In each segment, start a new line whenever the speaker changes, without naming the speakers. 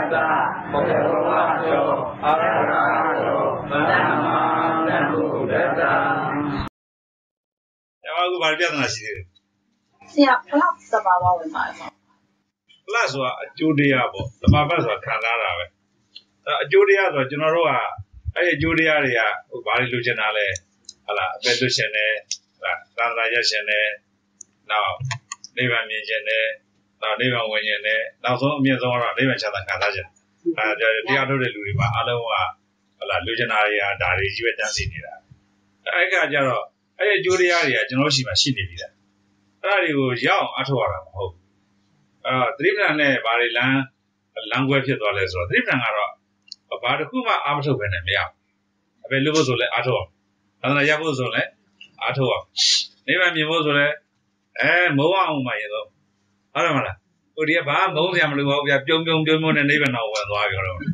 ta một cái hoa cho ở ra cho nam nam Buddha ta.
Em có bài viết nào gì?
Dạ, class là bảo bảo với mà.
Class là chủ đề à bộ, mà bắt đầu khán giả rồi. chủ đề à rồi chúng nó rồi à, cái chủ đề à thì à, bài lưu trình nào嘞, là về lưu trình này, là làm ra giải trình này, nào, đây là miền trình này, nào đây là nguyên trình này, nào số miền số là đây là chắc là khán giả chứ. Đi ăn đồ để lưu đi mà, ăn đâu à, là lưu trình nào thì à, đại lý chỉ biết trang trí này là. Cái cái giờ rồi, cái chủ đề à thì à, chúng nó chỉ mà xin đi đi. Cái này có giáo ăn thôi à, không. Trip này bà đi lang quay phía toilet rồi. Trip này ngaro, bà được cũng mà ăn thôi bên này mấy à. Bây giờ lúc rồi ăn thôi. Anh nói giờ lúc rồi ăn thôi. Nếu mà mình lúc rồi, mua ăn mà vậy đó. Ở đâu mà là? Ủa đi bà mua gì mà lúc bây giờ chôm này này bên nào vậy đó cái đó.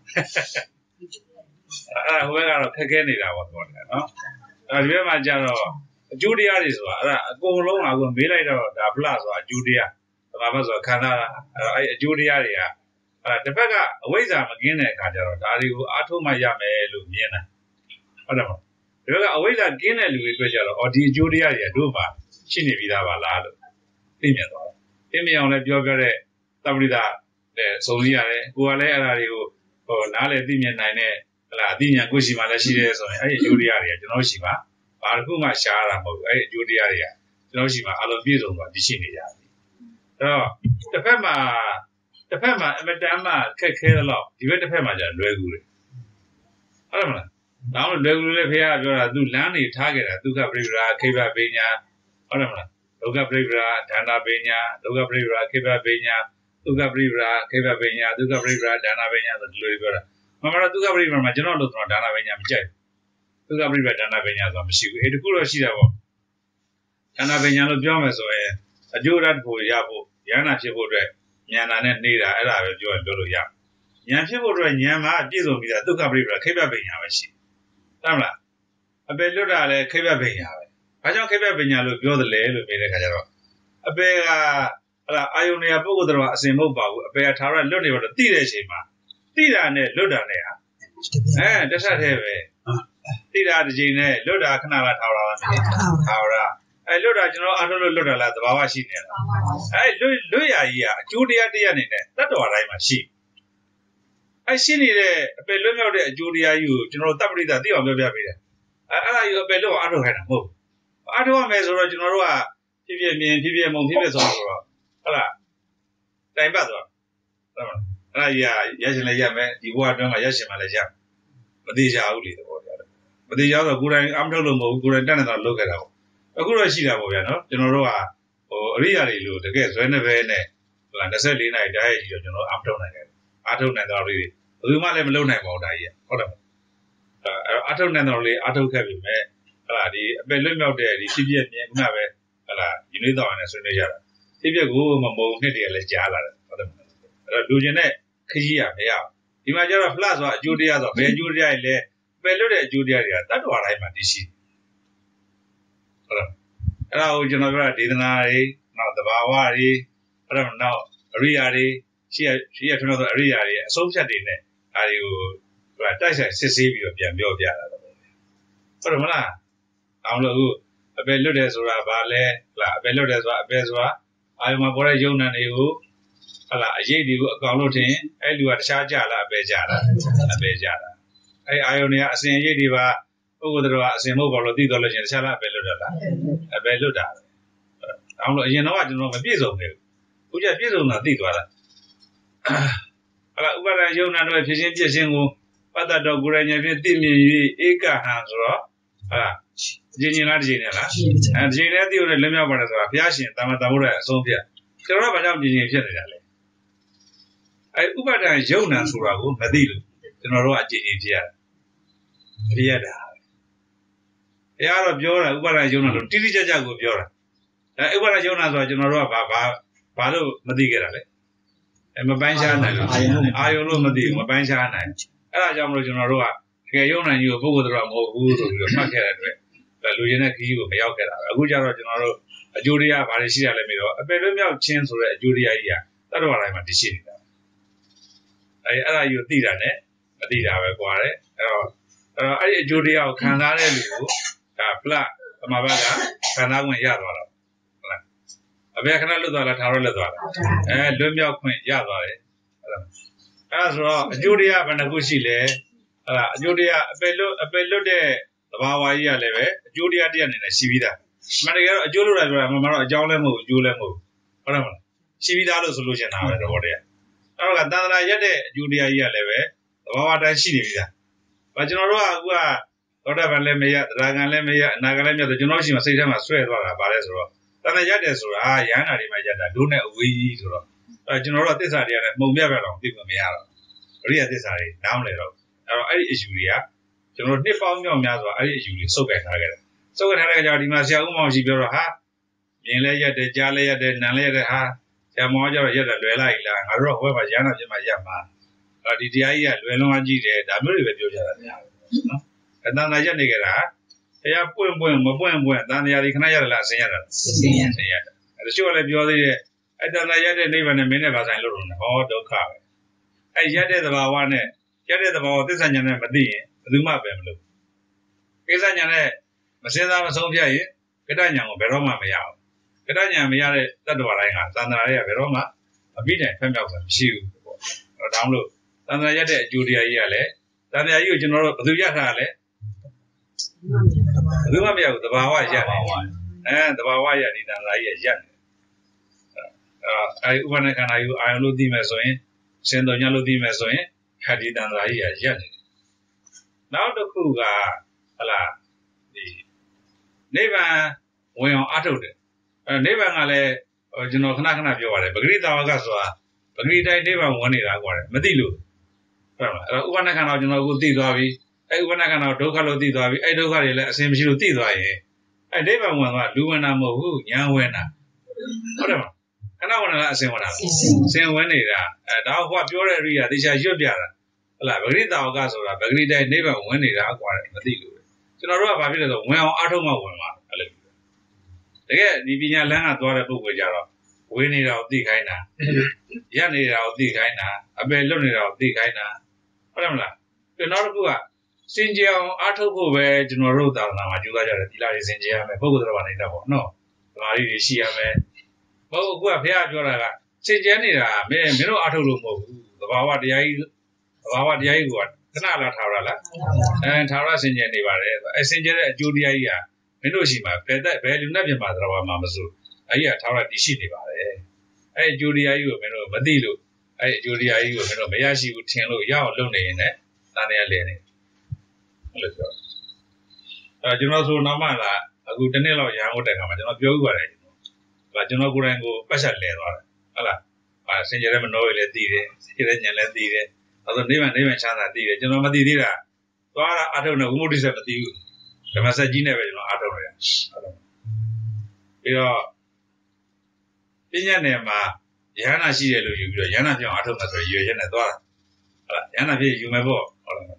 Hôm nay ngaro khé này là vậy đó. Bây giờ mà giờ rồi, Judia đi rồi. Cũng lâu mà cũng mấy ngày rồi, đã plus rồi Judia. Mà bây giờ khán giả, Judia đi à. Thế bây giờ bây giờ mà cái này khán giả rồi, đã đi ăn thôi mà giờ mấy lúc miền à. Ở đâu mà? Thế bây giờ bây giờ cái này lúc bây giờ rồi, ở đi Judia đi à, đúng mà. Xin đi vida vào là được. Tìm nhận rồi. Tìm nhận lại biểu cái này, tao đi đã, để số gì à đấy, cô ấy là đi cô, nào lấy tìm nhận này nè, là tìm nhận cô chỉ mà là chỉ để rồi, Judia đi à, cho nó chỉ mà. Bà cũng mà xả ra một, Judia đi à, cho nó chỉ mà alo biết rồi mà đi xin đi à. Đó, tập phép mà em đã mà khé đó, chỉ biết tập phép mà giờ luyện cũ đấy. Ở đâu mà, nào luyện cũ đấy phải à, cho là tu láng này tháo cái là tu cái bơi ra, khé bơi bên nhà, ở đâu mà, tu cái bơi ra, đàn bên nhà, tu cái bơi ra, khé bơi bên nhà, tu cái bơi ra, khé bơi bên nhà, tu cái bơi ra, đàn bên nhà tu luyện cái đó. Mà mà tu cái bơi ra mà chỉ nó lúc đó đàn bên nhà mới chơi. Tu cái bơi ra đàn bên nhà rồi mới xíu. Cái đó xí đâu. Đàn bên nhà lúc giờ mới rồi. Ajurat bu ya bu yanaဖြစ်ဖို့အတွက်ဉာဏ်နဲ့နေတာအဲ့ဒါပဲပြောရင်ပြောလို့ရဉာဏ်ဖြစ်ဖို့အတွက်ဉာဏ်မှာပြည့်စုံပြီးတာဒုက္ခပရိပ္ပခိဗ္ဗပညာပဲရှိတယ်ဟုတ်မလားအပေလွတ်တာလည်းခိဗ္ဗပညာပဲဘာကြောင့်ခိဗ္ဗပညာလို့ပြောသလဲလို့ပြောတဲ့ခါကျတော့အပေကအဲ့ဒါအာယုန်တွေကပုဂ္ဂိုလ်တော်အစင်မဟုတ်ပါဘူးအပေကထာဝရလွတ်နေတော့သိတဲ့အချိန်မှာသိတာနဲ့လွတ်တာနဲ့ဟာတစ်ဆက်တည်းပဲသိတာတစ်ချိန်နဲ့လွတ်တာခဏလားထာဝရလားထာဝရလွတ်တာကျွန်တော်အားထုတ်လို့လွတ်တာလားသဘာဝရှိနေတာလွတ်ရကြီးကအကျိုးတရားနေနဲ့တတ္တဝါတိုင်းမှာရှိရှိနေတဲ့အပယ်လွတ်မြောက်တဲ့အကျိုးတရားကြီးကိုကျွန်တော်တပ်ပရိသတ်သိအောင်ပြောပြပေးတယ်အဲ့ဒါကြီးအပယ်လွတ်အောင်အားထုတ်ခိုင်းတာမဟုတ်အားထုတ်ရမယ်ဆိုတော့ကျွန်တော်တို့ကဖြစ်ဖြစ်မြင်ဖြစ်ဖြစ်မုံဖြစ်ဖြစ်ဆိုတော့ဟုတ်လားတိုင်ပတ်သွားဟုတ်လားအဲ့ဒါကြီးကရရှင်လည်းရမယ်ဒီဘဝအတွင်းမှာရရှင်မှလည်းရမသေးချဘူးလေသဘောတရားမသေးချတော့ကိုယ်တိုင်အမထုတ်လို့မဟုတ်ဘူးကိုယ်တိုင်တက်နေတာလုပ်ခဲ့တာပေါ့အခုတော့ရှိတာပေါ့ဗျာနော်ကျွန်တော်တို့ကအရိယာတွေလို့တကယ်ဇွဲနဲ့ပဲနဲ့ဟလာ24နာရီတိုင်းကြီးတော့ကျွန်တော်အားထုတ်နိုင်တယ်အားထုတ်နိုင်တော့လေးဘယ်သူမှလည်းမလုပ်နိုင်ပါဘူးဒါကြီးဟုတ်တယ်အားထုတ်နိုင်တော့လေးအားထုတ်ခဲ့ပြီမဲ့ဟလာဒီအပယ်လွတ်မြောက်တဲ့ဒီဖြစ်ဖြစ်မြင်ခုနပဲဟလာဒီနေ့တော့နဲ့ဆွေးနွေးကြတာဖြစ်ဖြစ်ကိုမမုံနှစ်တည်းလည်းကြားလာတယ်ဟုတ်တယ်အဲ့တော့လူကျင်တဲ့ခကြီးရမရဒီမှာကျတော့ plus ဆိုအကျိုးတရားဆိုဘယ်အကျိုးတရားကြီးလဲပယ်လွတ်တဲ့အကျိုးတရားတွေကတတ္တဝါတိုင်းမှာတည်ရှိဟုတ်လားအဲ့ဒါကိုကျွန်တော်ပြောတာဒေသနာတွေနောက်သဘာဝတွေအဲ့ဒါနောက်အရိယာတွေရှိရထွန်းတော့အရိယာတွေအဆုံးဖြတ်တွေနဲ့ဒါတွေကိုတိုက်ဆိုင်စစ်ဆေးပြီးတော့ပြန်ပြောပြတာတော့ဟုတ်တယ်မလားအောင်လို့အပယ်လွတ်တယ်ဆိုတာဘာလဲဟလားအပယ်လွတ်တယ်ဆိုတာအပယ်ဆိုတာအာယုံမှာပေါ်တဲ့ယုံနာတွေကိုဟလားအရေးတွေကိုအကောင်လို့ထင်အဲ့လူကတခြားကြလားအပယ်ကြလားအပယ်ကြတာအဲ့အာယုံတွေကအစဉ်အရေးတွေပါပုဂ္ဂိုလ်တော်ကအစင်မဟုတ်ပါလို့သိတော်လို့ရှင်တခြားလားပဲလွတ်တာလားပဲလွတ်တာအောင်လို့အရင်တော့ကျွန်တော်မပြည့်စုံခဲ့ဘူးခုကျပြည့်စုံတာသိသွားတာဥပါဒယုံနာတို့ဖြစ်ချင်းပြည့်ချင်းကိုပတ္တတော်ကိုယ်ရဉာဏ်ဖြင့်သိမြင်၍ဧကဟံဆိုတော့ဒီညင်လားဒီညင်လားဒီညင်လည်းသိလို့လွတ်မြောက်ပါတယ်ဆိုတာဘုရားရှင်တာမန်တော်ရဲ့အဆုံးဖြတ်ကျွန်တော်ကဘာကြောင့်ဒီညင်ဖြစ်နေတာလဲဥပါဒယုံနာဆိုတာကိုမသိလို့ကျွန်တော်တို့ကအကျဉ်းချင်းဖြစ်ရတယ်ဖြစ်ရတာဘုရားတော့ပြောတာဥပါဒယုံနာလို့တိတိကျကျကိုပြောတာဥပါဒယုံနာဆိုတာကျွန်တော်တို့ကဘာလို့မသိခဲ့တာလဲမပိုင်းခြားနိုင်လို့အာယုံလို့မသိဘူးမပိုင်းခြားနိုင်အဲ့ဒါကြောင့်မလို့ကျွန်တော်တို့ကတကယ်ယုံနိုင်ကြီးကိုပုဂ္ဂိုလ်တော်မဟုတ်ဘူးဆိုပြီးတော့မှတ်ခဲ့တဲ့အတွက်လူရင်းတဲ့ခရီးကိုမရောက်ခဲ့တာအခုကျတော့ကျွန်တော်တို့အကျိုးတရားဘာတွေရှိရလဲမေးတော့အပယ်လွတ်မြောက်ခြင်းဆိုတဲ့အကျိုးတရားကြီးကတတ္တဝါတိုင်းမှာတည်ရှိနေတာအဲ့ဒါယူသိတာနဲ့မသိတာပဲကွာတယ်အဲ့ဒီအကျိုးတရားကိုခံစားတဲ့လူကိုဒါဖလားအမှားဘက်ကခံစားခွင့်ရသွားတော့ဟုတ်လားအဖေခဏလွတ်သွားလားထားတော့လွတ်သွားလားလွတ်မြောက်ခွင့်ရသွားတယ်အဲ့ဒါဆိုတော့အကျိုးတရားဘယ်နှခုရှိလဲအဲ့ဒါအကျိုးတရားအပယ်လွတ်တဲ့သဘာဝကြီးရလည်းပဲအကျိုးတရားတရားအနေနဲ့ရှိပြီးသားမှန်တကယ်တော့အကျိုးလို့လည်းပြောတာမှန်တော့အကြောင်းလည်းမဟုတ်အကျိုးလည်းမဟုတ်ဟုတ်တယ်မလားရှိပြီးသားလို့ဆိုလို့ရှိရင်ဒါပဲတော့တရားအဲ့တော့တန်ត្រာရက်တဲ့အကျိုးတရားကြီးရလည်းပဲသဘာဝတိုင်းရှိနေပြီလား။ကျွန်တော်တို့ကအခုကသောတာပန်လည်းမရတရားခံလည်းမရအနာခံလည်းမရကျွန်တော်ရှိမှစိတ်ထဲမှာဆွဲသွားတာဗါလဲဆိုတော့တန်ត្រာရက်တယ်ဆိုတာရဟန္တာတွေမှာရက်တာဒုနဲ့အဝေးကြီးဆိုတော့ကျွန်တော်တို့ကသစ္စာတရားနဲ့မှုံပြတ်တော့သိမှမရတော့အရိယသစ္စာတွေနားမလဲတော့အဲ့ဒီ issue တွေကကျွန်တော်နှစ်ပေါင်းမြောက်များစွာအဲ့ဒီ issue တွေစုပ်ကိုင်ထားခဲ့တယ်။စုပ်ကိုင်ထားတဲ့ကြောင့်ဒီမှာဆရာဦးမောင်ရှိပြောတော့ဟာမြင်လဲရက်တယ်ကြားလဲရက်တယ်နားလဲရက်တယ်ဟာဆရာမောင်ကျတော့ရက်တယ်လွယ်လိုက်လားငါတို့ကဟိုဘက်မှာရဟန္တာဖြစ်မှရက်မှာဒီတရားကြီးကလွယ်လုံးအကြည့်တယ်ဒါမျိုးတွေပဲပြောကြတာများနော်အတန်သာရက်နေကြတာတရားပွင့်မပွင့်အတန်တရားတွေခဏရတယ်လားအစင်ရတာအစင်ရတယ်တချို့ကလည်းပြောသေးတယ်အတန်သာရက်တဲ့နိဗ္ဗာန်နဲ့မင်းနဲ့ပါဆိုင်လို့တော့ဟောဒုက္ခပဲရက်တဲ့သဘာဝနဲ့ရက်တဲ့သဘာဝသစ္စာဉာဏ်နဲ့မသိရင်ဘယ်သူမှပဲမလုပ်ကိစ္စဉာဏ်နဲ့မစင်စားမဆုံးဖြတ်ရင်ကတ္တဉာဏ်ကိုဘယ်တော့မှမရဘူးကတ္တဉာဏ်မရတဲ့တတ္တဝါတိုင်းကသန္တာတွေကဘယ်တော့မှအပြီးတိုင်ဖက်မြောက်တာမရှိဘူးပေါ့ဒါမှမဟုတ်တန်ត្រာရက်တဲ့အကျိုးတရားကြီးကလည်းတန်ត្រာကြီးကိုကျွန်တော်တို့ဘယ်သူရထားလဲဘယ်သူမှမရဘူးသဘာဝရက်တယ်သဘာဝရက်ဒီတန်ត្រာကြီးရက်တယ်ဥပနခန္ဓာယူအာယုလို့သိမယ်ဆိုရင်စင်တော်ညလို့သိမယ်ဆိုရင်ခတိတန်ត្រာကြီးရက်တယ်နောက်တစ်ခုကဟလာဒီနိဗ္ဗာန်ဝင်အောင်အထုတ်တယ်နိဗ္ဗာန်ကလည်းကျွန်တော်ခဏပြောပါတယ်ပဂရိတာဝကဆိုတာပဂရိတိုင်းနိဗ္ဗာန်ဝင်နေတာကွာမသိလို့ဟုတ်လားဥပနခန္ဓာကျွန်တော်အခုသိသွားပြီဥပနခန္ဓာဒုက္ခလို့သိသွားပြီဒုက္ခတွေလည်းအစင်မရှိလို့သိသွားရင်နိဗ္ဗာန်ဝင်သွားလူဝင်တာမဟုတ်ဘူးညာဝင်တာဟုတ်တယ်မလားခဏဝင်တာအစင်ဝင်တာစင်ဝင်နေတာဒါဟိုကပြောတဲ့အရိယာတေချာရွတ်ပြတာဟုတ်လားပဂရိတာဝကဆိုတာပဂရိတိုင်းနိဗ္ဗာန်ဝင်နေတာကွာမသိလို့ကျွန်တော်တို့ကဘာဖြစ်လဲဆိုဝင်အောင်အထုတ်မှဝင်မှာအဲ့လိုတကယ်ဒီပညာလမ်းကသွားတဲ့ပုဂ္ဂိုလ်ကြတော့ဝေးနေတာကိုသိခိုင်းတာရက်နေတာကိုသိခိုင်းတာအပယ်လွတ်နေတာကိုသိခိုင်းတာဟုတ်တယ်မလားကျွန်တော်တို့ကစင်ကြအောင်အားထုတ်ဖို့ပဲကျွန်တော်တို့သာသနာမှာကြိုးစားကြတယ်သီလတွေစင်ကြရမယ်ပုဂ္ဂိုလ်တော်ဘာနေတာပေါ့နော်သမာဓိတွေရှိရမယ်ဟုတ်အခုကဘုရားပြောတာကစင်ကြနေတာမင်းတို့အားထုတ်လို့မဟုတ်ဘူးသဘာဝတရားကြီးကခဏလာထားရလားထားရစင်ကြနေပါတယ်စင်ကြတဲ့အကျိုးတရားကြီးကမင်းတို့ရှိမှာဘယ်လူနဲ့ပြင်ပါသဘာဝမှာမစိုးအဲ့ဒီကထားရတည်ရှိနေပါတယ်အဲ့အကျိုးတရားကြီးကိုမင်းတို့မသိလို့အဲ့အကျိုးတရားကြီးကိုမင်းတို့မရရှိဘူးထင်လို့ရအောင်လုပ်နေရင်လည်းတန်တရားလဲနေဟုတ်လို့ပြောကျွန်တော်ဆိုနောက်မှလာအခုတစ်နှစ်လောက်ရန်ကုန်တက်ခါမှာကျွန်တော်ပြောဥပါတယ်ကျွန်တော်ကိုယ်တိုင်ကိုပတ်ဆက်လဲသွားတယ်ဟုတ်လားစင်ကြဲမနှောရည်လည်းသိတယ်စင်ကြဲညံလည်းသိတယ်အဲ့တော့နိဗ္ဗာန်ချမ်းသာသိတယ်ကျွန်တော်မသိသေးတာသွားတာအထုံနဲ့ဝိမုဒ္ဓိဆက်မသိဘူးဓမ္မစက်ကြီးနဲ့ပဲကျွန်တော်အထုံရတယ်ဟုတ်တယ်ပြီးတော့ပညာနယ်မှာယဟနာရှိတယ်လို့ယူပြီးတော့ယဟနာပြောင်းအထုတ်မှဆိုရွေရက်နဲ့သွားတာဟုတ်လားယဟနာဖြစ်ယူမယ်ပေါ့ဟုတ်လား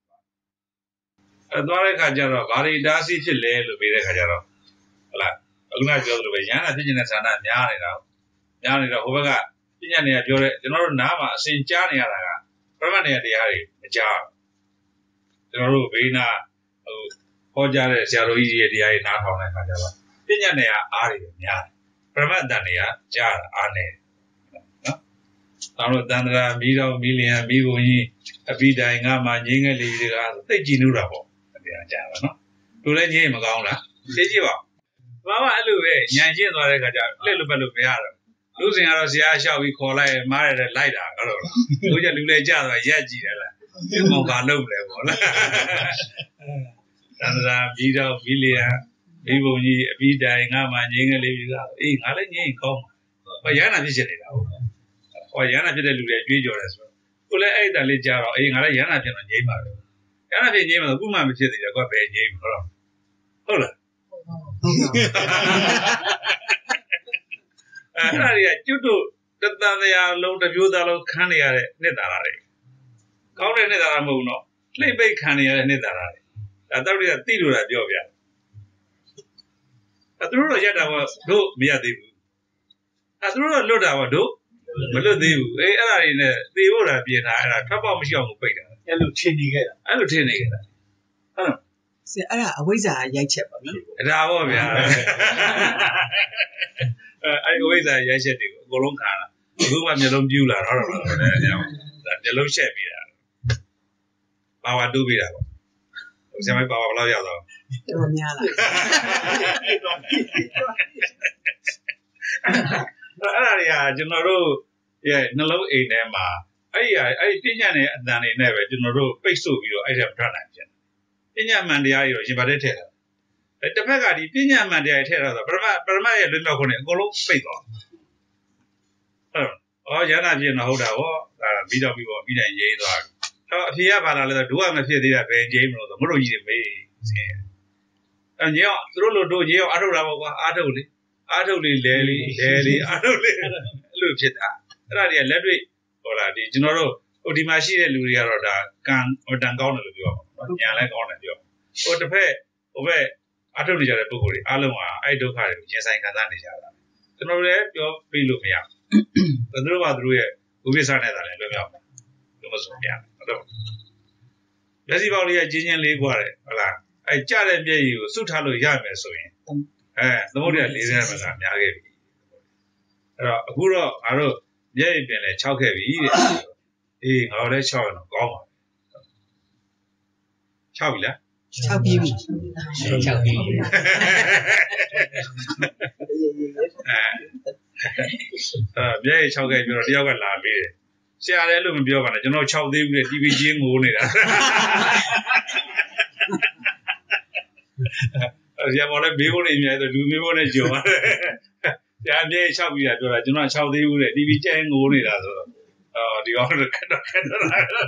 သွားတဲ့ခါကျတော့ဘာတွေတားဆီးဖြစ်လဲလို့ပြောတဲ့ခါကျတော့ဟုတ်လားအခုနပြောသလိုပဲယဟနာဖြစ်နေတဲ့ဌာနများနေတာဟိုဘက်ကပညာနယ်ကပြောတဲ့ကျွန်တော်တို့နားမှာအစဉ်ကြားနေရတာကပရမတ်နယ်တရားတွေမကြားကျွန်တော်တို့ဘေးနာဟောကြားတဲ့ဆရာတော်ကြီးရဲ့တရားတွေနားထောင်တဲ့ခါကျတော့ပညာနယ်ကအားတွေများပရမတ်တန်တွေကကြားအားနေနော်။ဒါလို့တန်ត្រာမီးတော်မီလျံမီးဘုံကြီးအပိတိုင်ငါမှငင်းငယ်လေးတွေကသိကြည့်လို့တာပေါ့တရားကြားပါနော်။တို့လည်းငင်းမကောင်းလား။သိကြည့်ပါ။ဘာမှအဲ့လိုပဲညံကျင့်သွားတဲ့ခါကျလှည့်လို့ပဲလို့မရတော့။လူစဉ်ကတော့ဆရာလျှောက်ပြီးခေါ်လိုက်မားရတယ်လိုက်တာဟုတ်လား။တို့ကျလူလည်းကြားသွားရက်ကြည့်တယ်လား။ဒီမောင်ကလုံးလဲပေါ့လား။တန်ត្រာမီးတော်မီလျံဒီဘုံကြီးအပြီးတိုင်ငါမှငင်းငယ်လေးတွေကအေးငါလည်းငင်းကောင်းပါရဟနာဖြစ်နေတာဟုတ်ဟောရဟနာဖြစ်တဲ့လူတွေကြွေးကြော်တယ်ဆိုတော့ကိုလည်းအဲ့တန်လေးကြားတော့အေးငါလည်းရဟနာဖြစ်တော့ငြိမ်းပါပဲရဟနာဖြစ်ငြိမ်းမှာခုမှမဖြစ်သေးတယ်ကွာဘယ်ငြိမ်းမှာဟုတ်လားအဲ့ဒါတွေကကျွတ်တို့တတန်တရားလုံးတစ်မျိုးသားလုံးခန်းနေရတဲ့နှစ်သာရတွေကောင်းတဲ့နှစ်သာရမဟုတ်ဘူးနော်လှိမ့်ပိတ်ခံနေရတဲ့နှစ်သာရတွေဒါတော့တွေကတိလို့တာပြောပြသူတို့တော့ရက်တာကတို့မရသေးဘူးသူတို့တော့လွတ်တာကတို့မလွတ်သေးဘူးအဲ့ဒါတွေနဲ့သေဖို့တာပြင်တာအဲ့ဒါထပ်ပေါက်မရှိအောင်ပိတ်တာ
အဲ့လိုထင်နေခဲ့တာ
အဲ့လိုထင်နေခဲ့တာဟုတ်လား
ဆရာအဲ့ဒါအဝိဇ္ဇာရိုက်ချက်ပါနော်
ဒါပေါ့ဗျာအဲ့အဝိဇ္ဇာရိုက်ချက်တွေကိုအကုန်လုံးခံတာအခုမှမျိုးလုံးပြူလာတော့ဒါမျိုးလုံးချက်ပြီးတာပါဝါတူးပြီးတာပေါ့ဆရာမပါဝါဘယ်လောက်ရောက်တော့
တော်များလား
အဲ့ဒါတွေကကျွန်တော်တို့ရဲ့နှလုံးအိမ်ထဲမှာအဲ့ပညာနဲ့အတန်တွေနဲ့ပဲကျွန်တော်တို့ပိတ်ဆို့ပြီးတော့အဲ့ဒါမထွက်နိုင်ပြန်ပညာမှန်တရားတွေတော့ရင်ပါတဲ့ထည့်တာတစ်ဖက်ကဒီပညာမှန်တရားတွေထည့်တာဆိုပရမရဲ့လွတ်မြောက်ခွင့်တွေအကုန်လုံးပိတ်သွားဟုတ်ရဟနာပြင်းတော့ဟုတ်တာဗောဒါပြီးတော့ပြီးတိုင်းရေးသွားတော့အဖေကဘာလာလဲဆိုဒုကမဖြစ်သေးတာပဲဂျိမ်းမလို့ဆိုမလို့ကြီးတွေမေးဆင်းအဲ့ညောသူတို့လိုတို့ရေရောအားထုတ်တာပေါ့ကွာအားထုတ်လေလဲလေအားထုတ်လေအဲ့လိုဖြစ်တာအဲ့ဒါတွေကလက်တွေ့ဟောလာဒီကျွန်တော်တို့ဟိုဒီမှာရှိတဲ့လူတွေကတော့ဒါကံတန်ကောင်းတယ်လို့ပြောပါညာလည်းကောင်းတယ်ပြောဟိုတစ်ဖက်ဟိုဘက်အားထုတ်နေကြတဲ့ပုဂ္ဂိုလ်တွေအားလုံးကအဲ့ဒုက္ခတွေကိုရင်ဆိုင်ခံစားနေကြတာကျွန်တော်လည်းပြောပြလို့မရဘူးသူတို့ကသူတို့ရဲ့ဥပိ္ပစာနဲ့သာလည်းပြောပြမယ်လို့မဆိုပြဟုတ်တော့မျက်စိပေါက်လေးကကျင်းချင်းလေးกว่าတယ်ဟုတ်လားအဲ့ကြတဲ့မျက်ရည်ကိုစွတ်ထားလို့ရမယ်ဆိုရင်သမုဒ္ဒရာ40မှာကများခဲ့ပြီအဲ့တော့အခုတော့ငါတို့မျက်ရည်ပင်လည်း6ခဲ့ပြီတဲ့အေးငါတို့လည်း6ရတော့ကောင်းပါ6ပြီလား
6ပြီပြီ
6ပြီ
မျက်ရည်6ခဲ့ပြီးတော့တယောက်ကလာပြီးတယ်ဆရာလည်းလို့မပြောပါနဲ့ကျွန်တော်6သေးဘူးလေ TV ချင်းငိုးနေတာဆရာမော်လည်းဘေးဘုန်းနေမြဲဆိုလူဘေးဘုန်းနဲ့ကြုံရတယ်ဆရာမျက်ရည်6ပြီးတာပြောတာကျွန်တော်6သေးဘူးလေ TV ချင်းငိုးနေတာဆိုတော့ဒီကောင်တော့ခက်တော့အဲ့တော့အဲ့ဒါ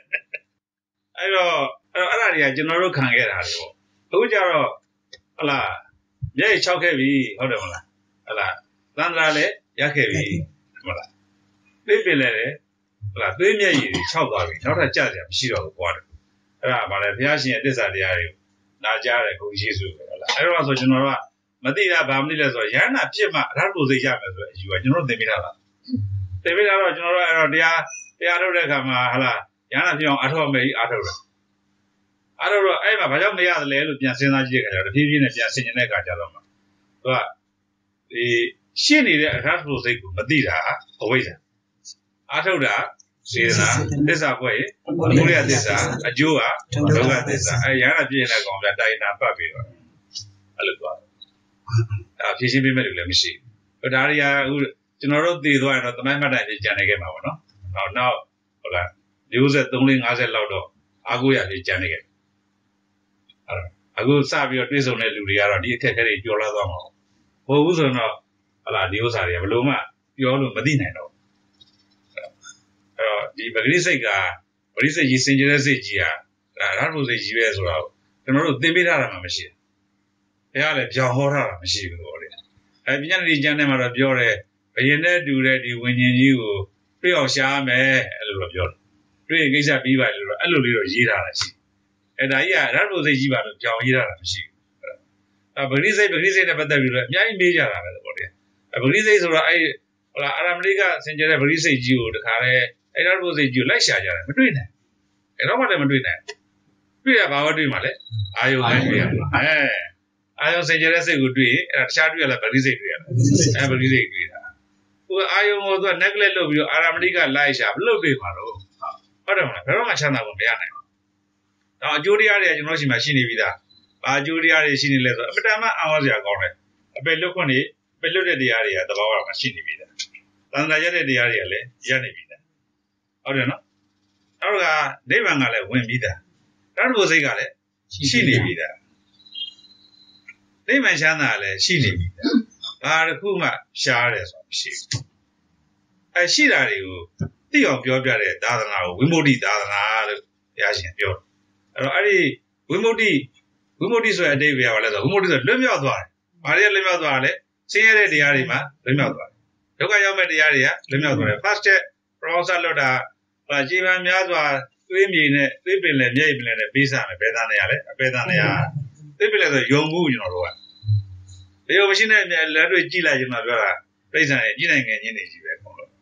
တွေကကျွန်တော်တို့ခံခဲ့တာလေပေါ့အခုကျတော့ဟလာမျက်ရည်6ခဲ့ပြီဟုတ်တယ်မလားဟလာသန္တာလည်းရခဲ့ပြီဟုတ်လားသိပင်လည်းဟလာသွေးမျက်ရည်တွေ6သွားပြီနောက်ထပ်ကြကြမရှိတော့ဘူးကွာတယ်အဲ့ဒါဗါလဲဘုရားရှင်ရဲ့တစ္ဆာတရားတွေကိုနာကြားတယ်ကိုယေရှုဟုတ်လားအဲ့တော့ဆိုကျွန်တော်တို့ကမသိတာဘာမသိလဲဆိုတော့ရဟန္တာဖြစ်မှအရဟတစိတ်ရမယ်ဆိုတဲ့အယူကကျွန်တော်တို့သင်ပေးတာလားသင်ပေးတာတော့ကျွန်တော်တို့အဲ့တော့တရားထုတ်တဲ့အခါမှာဟလာရဟန္တာဖြစ်အောင်အထောက်အမယ်ကြီးအားထုတ်တယ်အားထုတ်တော့အဲ့မှာဘာကြောင့်မရတယ်လဲလို့ပြန်စဉ်းစားကြည့်တဲ့အခါကျတော့တဖြည်းဖြည်းနဲ့ပြန်ဆင်ခြင်တဲ့အခါကျတော့မှသူကဒီရှင်းနေတဲ့အရဟတစိတ်ကိုမသိတာအဝိဇ္ဇာအားထုတ်တာစေတနာသစ္စာဖွဲ့ရင်ဘုရားသစ္စာအကျိုးကဒုက္ခသစ္စာအဲရဟန္တာပြည့်တဲ့ကောင်ပြတိုင်တာပတ်ပြီးတော့အဲ့လိုသွားဖြည့်ရှင်းပေးမဲ့လူလည်းမရှိဘူးဒါတွေကအခုကျွန်တော်တို့သိသွားရင်တော့သမိုင်းမှတ်တိုင်ကြီးကြံနေခဲ့မှာပေါ့နော်နောက်ဟုတ်လားမျိုးဆက်3 4 50လောက်တော့အားကိုးရကြီးကြံနေခဲ့အခုစပြီးတော့တွေးဆုံတဲ့လူတွေကတော့ဒီအခက်အခဲတွေပြောလာသွားမှာမဟုတ်ဘူးဆိုတော့ဟုတ်လားဒီဥစ္စာတွေကဘယ်လိုမှပြောလို့မသိနိုင်တော့အဲ့တော့ဒီပဂရိစိတ်ကပဂရိစိတ်ကြီးစင်ကြယ်တဲ့စိတ်ကြီးဟာရဟတ်စိတ်ကြီးပဲဆိုတော့ကျွန်တော်တို့သင်ပေးထားတာမှမရှိဘူးဘုရားလည်းပြောင်းဟောထားတာမရှိဘူးပေါ့လေအဲပညာတိကျမ်းထဲမှာတော့ပြောတယ်ဘယင်နဲ့တူတဲ့ဒီဝิญဉ်ကြီးကိုတွေ့အောင်ရှားမယ်အဲ့လိုတော့ပြောတယ်တွေ့ကိစ္စပြီးပါလို့တော့အဲ့လိုလေးတော့ရေးထားတာရှိအဲ့ဒါကြီးကရဟတ်စိတ်ကြီးပါလို့ပြောင်းရေးထားတာမရှိဘူးပဂရိစိတ်နဲ့ပတ်သက်ပြီးတော့အများကြီးမေးကြတာပဲပေါ့လေပဂရိစိတ်ဆိုတော့အဲ့ဟလာအာရမဏိကစင်ကြယ်တဲ့ပဂရိစိတ်ကြီးကိုတခါလဲအဲ့ဒါဘုစိတ်ကြီးကိုလိုက်ရှာကြတယ်မတွေ့နိုင်အဲ့တော့မှလည်းမတွေ့နိုင်တွေ့ရဘာဝတွေ့မှာလဲအာယုံနဲ့တွေ့ရအာယုံစင်ကြယ်တဲ့စိတ်ကိုတွေ့ရင်အဲ့ဒါတခြားတွေ့ရလားပဂရိစိတ်တွေ့ရလားအဲ့ပဂရိစိတ်တွေ့တာဟိုအာယုံကိုသူက neglect လုပ်ပြီးတော့အာရမဏိကလိုက်ရှာဘလို့တွေ့မှာတော့ဟုတ်တယ်မလားဘယ်တော့မှချမ်းသာဖို့မရနိုင်ဘူးတော့အကျိုးတရားတွေကကျွန်တော်ရှိမှရှိနေပြီသားဘာအကျိုးတရားတွေရှိနေလဲဆိုတော့အပတ္တမအာဝဇ္ဇာကောင်းတယ်အပယ်လွတ်ခွင့်တွေပယ်လွတ်တဲ့တရားတွေကသဘောကတော့မရှိနေပြီသားသန္တာရတဲ့တရားတွေကလည်းရနေပြီသားဟုတ်တယ်နော်နောက်ကနိဗ္ဗာန်ကလည်းဝင်ပြီးသားတတ္တဘုစိတ်ကလည်းရှိနေပြီသားနိဗ္ဗာန်ချမ်းသာလည်းရှိနေပြီသားဘာတစ်ခုမှရှားတယ်ဆိုတာမရှိဘူးအဲရှိတာတွေကိုသိအောင်ပြောပြတဲ့သာသနာကိုဝိမု ക്തി သာသနာလို့ဘုရားရှင်ပြောတယ်အဲ့တော့အဲ့ဒီဝိမု ക്തി ဆိုတဲ့အတိတ်ပဲပါလဲဆိုဝိမု ക്തി ဆိုလွတ်မြောက်သွားတယ်ဘာတွေလွတ်မြောက်သွားတာလဲဆင်းရဲတဲ့တရားတွေမှာလွတ်မြောက်သွားတယ်ဒုက္ခရောက်မဲ့တရားတွေကလွတ်မြောက်သွားတယ် first step process လွတ်တာခြေပံများစွာသွေးမြေနဲ့သွေးပင်လည်းမျက်ရည်ပင်လည်းပေးစားမယ်ဘယ်သားနေရလဲအပေသားနေရသွေးပင်လည်းဆိုယုံမှုကျွန်တော်တို့ကဘယ်လိုမရှိနဲ့လက်တွေ့ကြည့်လိုက်ကျွန်တော်ပြောတာပြိဿာနဲ့ကြည့်နိုင်ငယ်ချင်းတွေကြီးပဲပေါ့လို့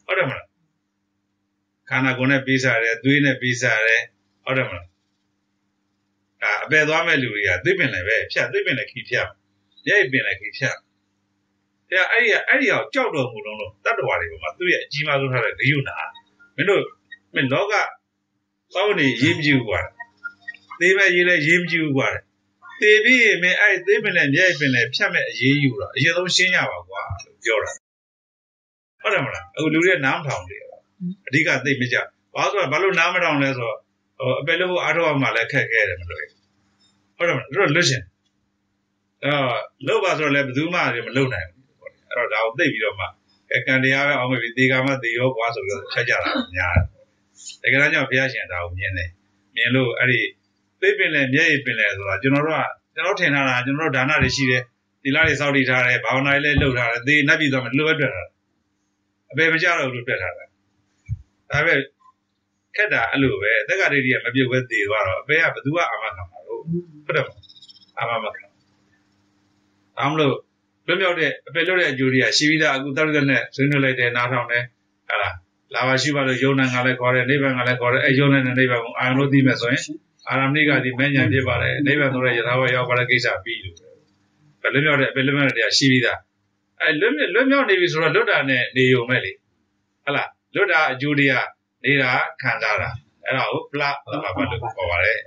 ဟုတ်တယ်မလားခန္ဓာကိုယ်နဲ့ပြီးစားတယ်သွေးနဲ့ပြီးစားတယ်ဟုတ်တယ်မလားအပယ်သွားမဲ့လူတွေကသိပင်လည်းပဲဖြတ်သိပင်လည်းခီဖြတ်ရိုက်ပင်လည်းခီဖြတ်အဲ့ဒီကြောက်တော်မူလုံးလို့တတ္တဝါတွေပေါ်မှာသူ့ရဲ့အကြီးမားဆုံးထားတဲ့ဂယုဏမင်းလောကသောက်နေရေးမကြည့်ဘူးကွာသေမဲ့ရေးလဲရေးမကြည့်ဘူးကွာသေပြီးမင်းအဲ့သိပင်လည်းရိုက်ပင်လည်းဖြတ်မဲ့အရေးယူတော့အရင်ဆုံးရှင်းရပါကွာလို့ပြောတာဟုတ်တယ်မလားအခုလူတွေနားမထောင်တယ်အဓိကသိမကြဘာလို့နားမထောင်လဲဆိုတော့အပယ်လို့အားထုတ်မှလည်းခက်ခဲတယ်မလို့ဟုတ်တယ်မလားတို့လွတ်ရှင်လို့ပါဆိုတော့လည်းဘယ်သူမှမလုပ်နိုင်ဘူးအဲ့တော့ဒါကိုသိပြီးတော့မှကံတရားပဲအောင်ပြီသေကမှသေရောကွာဆိုပြီးတော့ဖြတ်ကြတာများတယ်တကယ်တော့ကြောင့်ဘုရားရှင်ဒါကိုမြင်လို့အဲ့ဒီသိပင်လည်းမျက်ရည်ပင်လည်းဆိုတာကျွန်တော်ထင်ထားတာကျွန်တော်တို့ဒါနတွေရှိတယ်သီလတွေစောင့်တည်ထားတယ်ဘာဝနာတွေလည်းလုပ်ထားတယ်သေနတ်ပြည်သွားမယ်လို့ပဲတွေ့တာအပေမကြတော့လို့တွေ့ထားတာဒါပဲခက်တာအဲ့လိုပဲသက္ကရာတိကမပြုတ်ပဲသေသွားတော့အပေကဘသူကအာမခံမှာလို့ဟုတ်တယ်မအာမခံအောင်လို့လွတ်မြောက်တဲ့အပေလွတ်တဲ့အကျိုးတွေကရှိပြီးသားအခုတောက်ရက်နဲ့ဆွေးနွေးလိုက်တဲ့နားထောင်တယ်ဟာလားလာပါရှိပါလို့ယုံနာကလည်းခေါ်တယ်နိဗ္ဗာန်ကလည်းခေါ်တယ်အဲယုံနဲ့နိဗ္ဗာန်ကိုအာရုံလို့သိမယ်ဆိုရင်အာရမဏိကဒီမဉ္ဇဉ်ဖြစ်ပါတယ်နိဗ္ဗာန်ဆိုတဲ့ယထာဝရောက်ပါတဲ့ကိစ္စပြီးလို့လွတ်မြောက်တဲ့အပေလွတ်မြောက်တဲ့တရားရှိပြီးသားအဲလွတ်မြောက်နေပြီဆိုတော့လွတ်တာနဲ့နေုံမဲ့လေဟုတ်လားလွတ်တာအကျိုးတရားနေတာခံစားတာအဲ့ဒါကိုပလသမဘတ်လို့ခေါ်ပါတယ်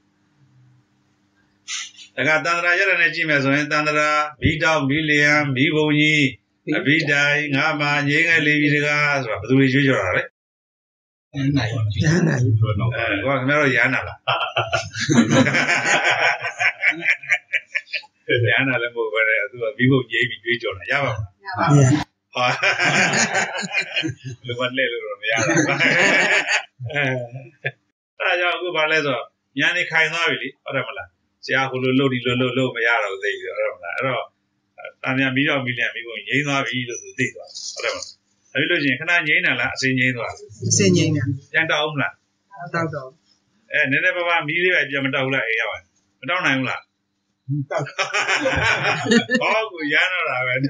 ဒါကတန္တရာရတဲ့နဲ့ကြည့်မယ်ဆိုရင်တန္တရာဘီတောက်ဘီလျံဘီဘုံကြီးအဘိတိုင်ငါမှငိမ့်ငယ်လေးပြီးတကားဆိုတာဘယ်သူတွေရွေးကြော်တာလဲ
ရဟန္တာကြီး
ခင်ဗျားတို့ရဟန္တာလားရဟန္တာလည်းမဟုတ်ပါနဲ့သူကဘီဘုံကြီးပြီးရွေးကြော်တာရပါမလားဟာလူမလဲလို့မရဘူးအဲ့ဒါကြောင့်အခုဘာလဲဆိုတော့ညာနေခိုင်သွားပြီလေဟုတ်တယ်မလားဆရာဟိုလိုလုပ်ဒီလိုလုပ်မရတော့သိပြီဟုတ်တယ်မလားအဲ့တော့တန်မြန်ပြီးတော့မီလျံပြီးကိုငြိမ်းသွားပြီလို့သူသိသွားဟုတ်တယ်မလားအဲ့လိုချင်းခဏငြိမ်းတာလားအစင်ငြိမ်းသွား
အစင်ငြိမ်းတာ
ပြန်တောက်အောင်မလား
တောက်တော့
နည်းနည်းပါးမီးလေးပဲပြန်မတောက်လိုက်အေးရပါမတောက်နိုင်ဘူးလား
တောက်
ဟောကိုရမ်းတော့တာပဲ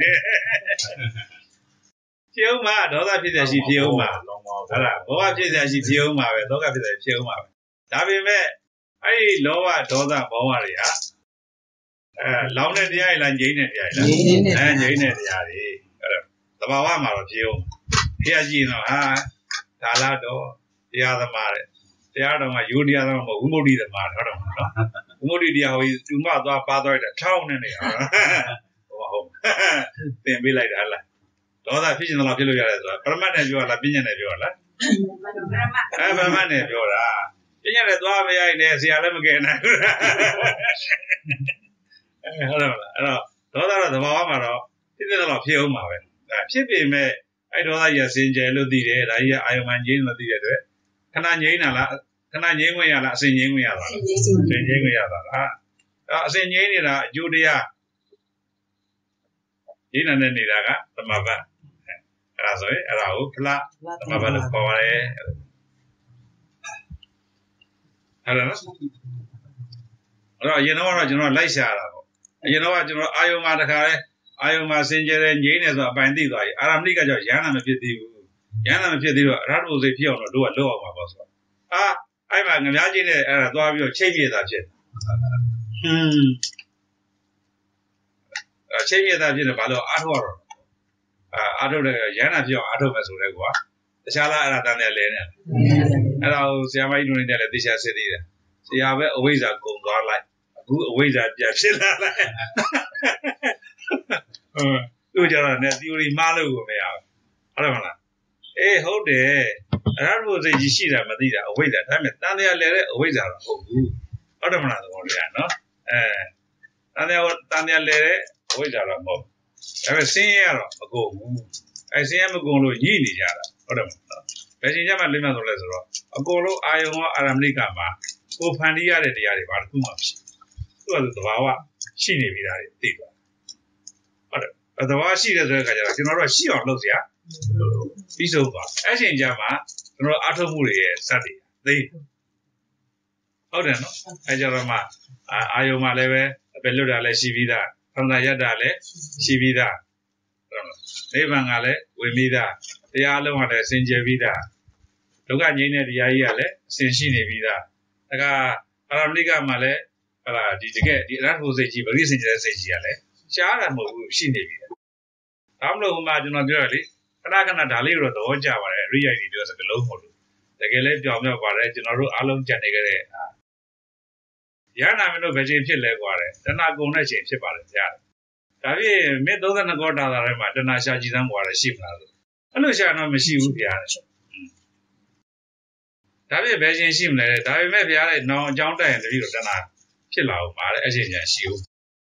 ဖြစ်အောင်မှာဒေါသဖြစ်တဲ့ရှိဖြစ်အောင်မှာဟုတ်လားဘောကဖြစ်တဲ့ရှိဖြစ်အောင်မှာပဲဒေါကဖြစ်တဲ့ဖြစ်အောင်မှာပဲဒါပေမဲ့အဲ့ဒီလောဘဒေါသဘောဝတွေဟာလောင်းတဲ့တရားတွေလားငြိမ်းတဲ့တရားတွေလားငြိမ်းတဲ့တရားတွေအဲ့တော့သဘာဝမှာတော့ဖြစ်အောင်ဖျက်ကြည့်တော့ဟာဒါလာတော့တရားသမားတဲ့တရားတော်မှာယုံတရားသမားမဟုတ်ဝိမု ക്തി သမားဟုတ်တော့နော်ဝိမု ക്തി တရားဟိုသူမသွားပါသွားတဲ့ထောင်းနေနေဟာဟုတ်သင်ပေးလိုက်တာလားဒေါသဖြစ်နေတော့ဖြစ်လို့ရတယ်ဆိုတာပရမတ်နဲ့ပြောလားပညာနဲ့ပြောလားပရမတ်နဲ့ပြောတာပညာနဲ့သွားမရရင်ဆရာလည်းမကယ်နိုင်ဘူးဟုတ်တယ်မလားအဲ့တော့ဒေါသတော့သဘာဝမှာတော့ဖြစ်တဲ့တော့ဖြစ်အောင်ပါပဲဖြစ်ပေမဲ့အဲ့ဒေါသကြီးစင်ကြယ်လို့သိတယ်ဒါကြီးအာယုံမှငြိမ်းလို့သိတဲ့အတွက်ခဏငြိမ်းတာလားခဏငြိမ်းဝင်ရလားအစဉ်ငြိမ်းဝင်ရတာလားအစဉ်ငြိမ်းဝင်ရတာလားအစဉ်ငြိမ်းနေတာအကျိုးတရားငြိမ်းနေတဲ့နေတာကသမဘတ်အဲ့ဒါဆိုရင်အဲ့ဒါကိုဖလားသမဘတ်လို့ခေါ်ပါတယ်အဲ့ဒါနော်အဲ့တော့အရင်တော့ကျွန်တော်လိုက်ရှာတာပေါ့အရင်တော့ကျွန်တော်အာယုံမှာတခါလဲအာယုံမှာစင်ကြယ်တဲ့ငြိမ်းနေဆိုအပိုင်သိသွားပြီအာရမဏိကကြောင့်ရဟန္တာမဖြစ်သေးဘူးရဟန္တာမဖြစ်သေးတော့အရဟတဘုစိတ်ဖြစ်အောင်တော့တို့ကလောက်အောင်ပါပေါ့ဆိုတော့အဲ့မှာငများကြီးနဲ့အဲ့ဒါသွားပြီးတော့ချိတ်ပြေတာဖြစ်ချိတ်ပြေတာဖြစ်တယ်ဘာလို့အားထုတ်ရတော့အားထုတ်တယ်ရဟန္တာဖြစ်အောင်အားထုတ်မယ်ဆိုတဲ့ကွာတခြားလားအဲ့ဒါတန်းနဲ့လဲနေအဲ့ဒါကိုဆရာမကြီးတို့နေတယ်လည်းသိချာစစ်သေးတယ်ဆရာပဲအဝိဇ္ဇာကုံသွားလိုက်အခုအဝိဇ္ဇာပြန်ဖြစ်လာလိုက်သူကြတော့ ਨੇ theory မှားလို့ကိုမရဘူးဟုတ်တယ်မလားအေးဟုတ်တယ်အရဟတဘုစိတ်ကြီးရှိတာမသိတာအဝိဇ္ဇာဒါပေမဲ့တန်တရားလဲတဲ့အဝိဇ္ဇာတော့ဟုတ်ဘူးဟုတ်တယ်မလားသဘောတရားနော်တန်တရားလဲတဲ့အဝိဇ္ဇာတော့မဟုတ်ဒါပေမဲ့ဆင်းရဲတော့မကုန်ဘူးဆင်းရဲမကုန်လို့ညှိနေကြတာဟုတ်တယ်မလားဘယ်ချိန်ကျမှလိမ့်မှဆိုလဲဆိုတော့အကုန်လုံးအာယုံရောအာရမဏိကမှာကိုဖန်တီးရတဲ့တရားတွေဘာတစ်ခုမှမရှိဘူးသူကသဘာဝရှိနေပြီသားတွေသိသွားဟုတ်တယ်သဘာဝရှိတဲ့ဆိုတဲ့အခါကျတော့ကျွန်တော်တို့ရှိအောင်လုပ်စရာပြီးဆုံးသွားအဲ့ချိန်ကျမှကျွန်တော်အားထုတ်မှုတွေရဲ့စက်တွေသိဟုတ်တယ်နော်အဲ့ကြတော့မှအာယုံမှာလည်းပဲအပယ်လွတ်တာလည်းရှိပြီးသားသံသာရတ္တာလည်းရှိပြီးသားနိဗ္ဗာန်ကလည်းဝင်ပြီးသားတရားလုံးကလည်းစင်ကြယ်ပြီးသားဒုက္ခငြိမ်းတဲ့တရားကြီးကလည်းအစဉ်ရှိနေပြီးသားဒါကအာရမဏိကမှာလည်းဟာလာဒီတကယ်ဒီအရဟတစိတ်ကြီးပရိစင်ကြတဲ့စိတ်ကြီးကလည်းရှားတာမဟုတ်ဘူးရှိနေပြီဒါမှမဟုတ်မှကျွန်တော်ပြောရလေခဏခဏဒါလေးတော့သဘောကျပါတယ်အရိယာကြီးပြောစကလုံးမဟုတ်လို့တကယ်လည်းပြောင်းပြောက်ပါတယ်ကျွန်တော်တို့အားလုံးကြံနေကြတဲ့ရဟနာမင်းတို့ဘယ်ချိန်ဖြစ်လဲကွာတဲ့တဏှာကုန်တဲ့ချိန်ဖြစ်ပါတယ်ဗျာဒါဖြင့်မင်း32ကောတာထဲမှာတဏှာရှာကြည်စမ်းကွာတယ်ရှိမလားလို့အဲ့လိုရှာတော့မရှိဘူးဗျာဒါဖြင့်ဘယ်ချိန်ရှိမလဲဒါပေမဲ့ဗျာတဲ့နောင်အကြောင်းတိုက်ရင်တပည့်တို့တဏှာဖြစ်လာဦးပါတဲ့အဲ့ချိန်ညာရှိဦး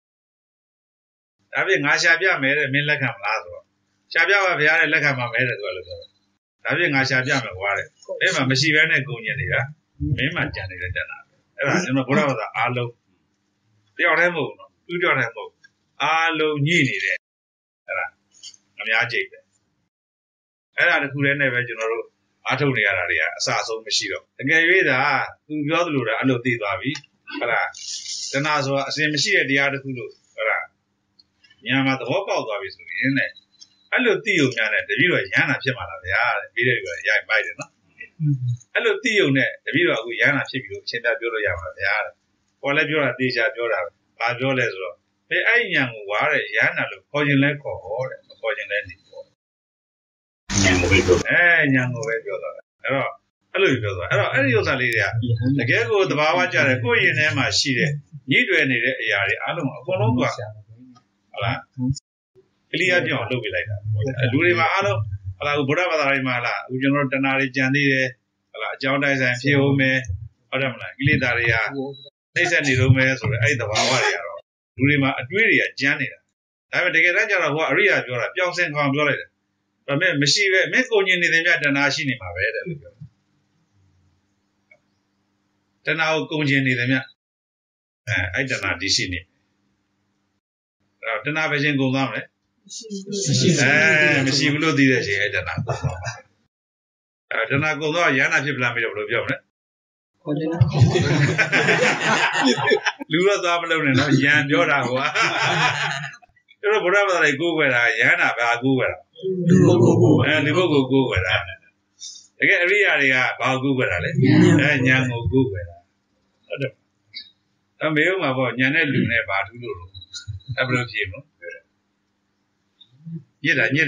ဒါဖြင့်ငါရှာပြမယ်တဲ့မင်းလက်ခံမလားဆိုတော့ရှာပြပါဗျာတဲ့လက်ခံပါမယ်တဲ့သူကလို့ပြောတယ်ဒါဖြင့်ငါရှာပြမယ်ကွာတဲ့မင်းမှမရှိဘဲနဲ့ကုန်ညင်နေတာမင်းမှကြံနေတဲ့တဏှာအဲ့ဒါကျွန်တော်ဘုရားဘာသာအားလုံးတယောက်တည်းမဟုတ်ဘူးနော်သူတယောက်တည်းမဟုတ်အားလုံးညှိနေတယ်အဲ့ဒါအများကြီးပဲအဲ့ဒါတခုတည်းနဲ့ပဲကျွန်တော်တို့အားထုတ်နေရတာတွေကအစအဆုံးမရှိတော့တကယ်၍သာသူပြောသလိုတော့အဲ့လိုသိသွားပြီဟုတ်လားတဏှာဆိုတာအစဉ်မရှိတဲ့တရားတစ်ခုလို့ဟုတ်လားညာမှာသဘောပေါက်သွားပြီဆိုရင်တဲ့အဲ့လိုသိုံများနဲ့တပည့်တော်ရဟန္တာဖြစ်မှာလားဗျာတဲ့ပြီးတဲ့ပြီးတော့ရိုက်ပိုက်တယ်နော်အဲ့လိုသိုံနဲ့တပည့်တော်အခုရဟန္တာဖြစ်ပြီလို့အချင်းပြပြောလို့ရမှာဗျာတဲ့ပေါ်လည်းပြောတာတေချာပြောတာဘာပြောလဲဆိုတော့အဲ့ညာကိုဝါတဲ့ရဟန္တာလို့ခေါ်ခြင်းလဲခေါ်ဟောတဲ့မခေါ်ခြင်းလဲနေပေါ့ညာကိုပဲပြောညာကိုပဲပြောတာအဲ့တော့အဲ့လိုပြောသွားအဲ့ဒီဥစ္စာလေးတွေကတကယ်ကိုသဘာဝကျတယ်ကိုယ့်ရင်ထဲမှာရှိတဲ့ညှိတွယ်နေတဲ့အရာတွေအားလုံးအကုန်လုံးကဟုတ်လားကလီယာပြောင်းလုပ်ပြလိုက်တာလူတွေမှာအားလုံးဟုတ်လားဘုရားဘာသာတွေမှာလားအခုကျွန်တော်တို့တဏှာတွေကြံသေးတယ်ဟုတ်လားအကြောင်းတိုင်းဆိုင်ဖြစ်ဦးမယ်ဟုတ်တယ်မလားကိလေသာတွေကနှိမ့်ဆက်နေလို့မယ်ဆိုတော့အဲ့ဒီသဘာဝတွေကတော့လူတွေမှာအတွေးတွေကကြမ်းနေတာဒါပေမဲ့တကယ်တမ်းကျတော့ဟိုအရိယာပြောတာပြောင်းစင်ခေါင်ပြောလိုက်တယ်ဒါပေမဲ့မရှိပဲမင်းကိုညင်နေတဲ့မြတ်တဏှာရှိနေမှာပဲတဲ့လို့ပြောတဏှာကိုကုန်ကျင်နေတယ်မြတ်အဲ့တဏှာဒီရှိနေအဲ့တဏှာပဲချင်းကုန်သွားမလဲမရှိဘူးလို့သိတဲ့ချိန်အဲ့တဏှာကုန်သွားအဲ့တဏှာကုန်သွားရဟနာဖြစ်ပလားမေးတော့ဘယ်လိုပြောမလဲ
ခေါ်တယ်
လူတော့သွားမလုံးနဲ့နော်ယံပြောတာကွာကျွန်တော်ဘုရားဘာသာကိုကိုွယ်တာယဟနာဘာကိုကိုွယ်တာ
လူပုဂ္ဂိုလ်
ကိုကိုွယ်တာတကယ်အရိယာတွေကဘာကိုကိုွယ်တာလဲညာကိုကိုကိုွယ်တာဟုတ်တယ်ဒါမေးဦးမှာပေါ့ညာနဲ့လူနဲ့ဘာထူးလို့အဲ့ဘယ်လိုဖြစ်မလို့ညစ်တာ
ငါ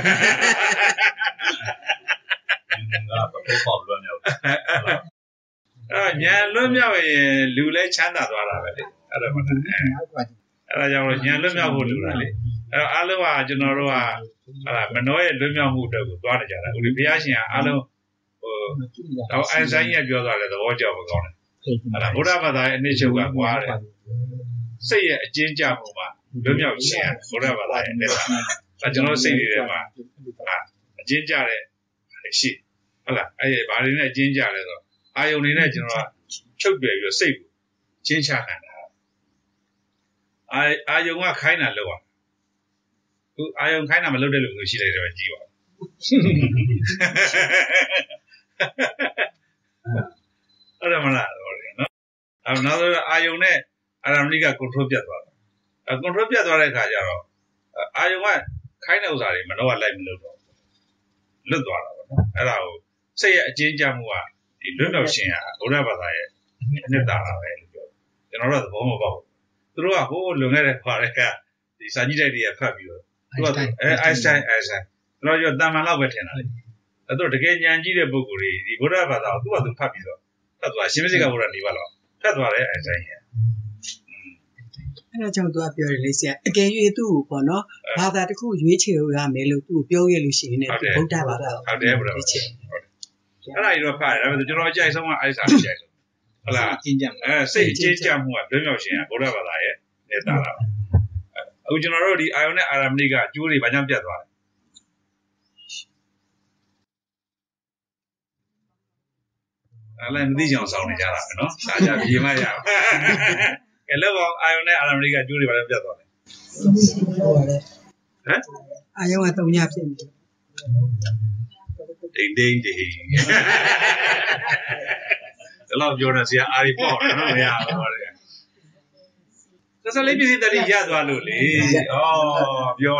တော့ပေါ့လွတ်မြောက်
ညာလွတ်မြောက်ရင်လူလည်းချမ်းသာသွားတာပဲလေအဲ့ဒါမှအဲ့ဒါကြောင့်လို့ညာလွတ်မြောက်ဖို့လူတာလေအဲ့အားလုံးကကျွန်တော်တို့ကဟာမနှောရဲ့လွတ်မြောက်မှုအတွက်ကိုသွားနေကြတာဦးလေးဘုရားရှင်ကအားလုံးဟိုတော့အိုင်ဇိုင်းရဲ့ပြောသွားတယ်သဘောကျပါကောင်းတယ်ဟာဗုဒ္ဓဘာသာရဲ့အနည်းချုပ်ကကွာတယ်စိတ်ရဲ့အကျဉ်းချမှုမှာလွတ်မြောက်ခြင်းဗုဒ္ဓဘာသာရဲ့အနည်းတာဒါကျွန်တော်စိတ်တွေထဲမှာအကျဉ်းချတဲ့ရှိဟုတ်လားအဲ့ဘာတွေနဲ့အကျဉ်းချလဲဆိုအာယုန်နေနဲ့ကျွန်တော်ကချုပ်ပြပြီးတော့စိတ်ကိုချင်းချခံတာအာယုန်ကခိုင်းတာလောက်อ่ะသူအာယုန်ခိုင်းတာမလုပ်တဲ့လူမျိုးရှိလိုက်တယ်ပဲကြီးပါအဲ့ဒါမလားနော်အဲ့တော့အာယုန်နဲ့အာရမဏိက control ပြတ်သွားတယ်control ပြတ်သွားတဲ့အခါကျတော့အာယုန်ကခိုင်းတဲ့ဥစ္စာတွေမတော့လိုက်မလို့တော့လွတ်သွားတာပေါ့နော်အဲ့ဒါကိုစိတ်ရဲ့အကျဉ်းချမှုကဒီလွတ်မြောက်ခြင်းဟာဘုရားဘာသာရဲ့အနှစ်သာရပဲလို့ပြောကျွန်တော်တို့ကသဘောမပေါက်ဘူးသူတို့ကဟိုးလွန်ခဲ့တဲ့ခွာတဲ့ကဒီစာကြည့်တိုက်တွေကဖတ်ပြီးတော့သူကအိုင်စတိုင်းကျွန်တော်ရောတန်မှန်လောက်ပဲထင်တာလေအဲ့တော့တကယ်ဉာဏ်ကြီးတဲ့ပုဂ္ဂိုလ်တွေဒီဘုရားဘာသာကိုသူကသူဖတ်ပြီးတော့ဖတ်သွားရှင်မစိကဘုရားနေပါတော့ဖတ်သွားတယ်အိုင်စတိုင်းရဲ့
အဲ့ဒါကြောင့်သူကပြောတယ်လေဆရာအကယ်၍သူ့ကိုပေါ့နော်ဘာသာတစ်ခုရွေးချယ်ရမယ်လို့သူ့ကိုပြောရလို့ရှိရင်လည်းဗုဒ္ဓဘာသာ
ဟုတ်တယ်ဘုရားဟုတ်တယ်အဲ့ဒါကြီးတော့ဖတ်တယ်ဒါပေမဲ့ကျွန်တော်အကြိုက်ဆုံးကအိုက်စာအကြိုက်ဆုံးဟုတ်လား
အကျဉ်းချမှု
စိတ်အကျဉ်းချမှုကလွတ်မြောက်ခြင်းကဘုရားဘာသာရဲ့နေတာလားအခုကျွန်တော်တို့ဒီအာယုန်နဲ့အာရမဏိကအကျိုးတွေဘာကြောင့်ပြတ်သွားလဲအဲ့လည်းမသိကြအောင်စောင်းနေကြတာပဲနော်ဒါကြပြေးမှရအောင်ကဲလောက်အောင်အာယုန်နဲ့အာရမဏိကအကျိုးတွေဘာကြောင့်ပြတ်သွားလဲဟမ်
အာယုန်ကတုံညဖြစ်နေ
ဒိန်ဒီလောက်ပြောနေစရာအာရီပေါ့နော်မရဘူးပါလေသစ္စာလေးပြည့်စည်တည်းရသွားလို့လေဩပြောတာအဲ့တော့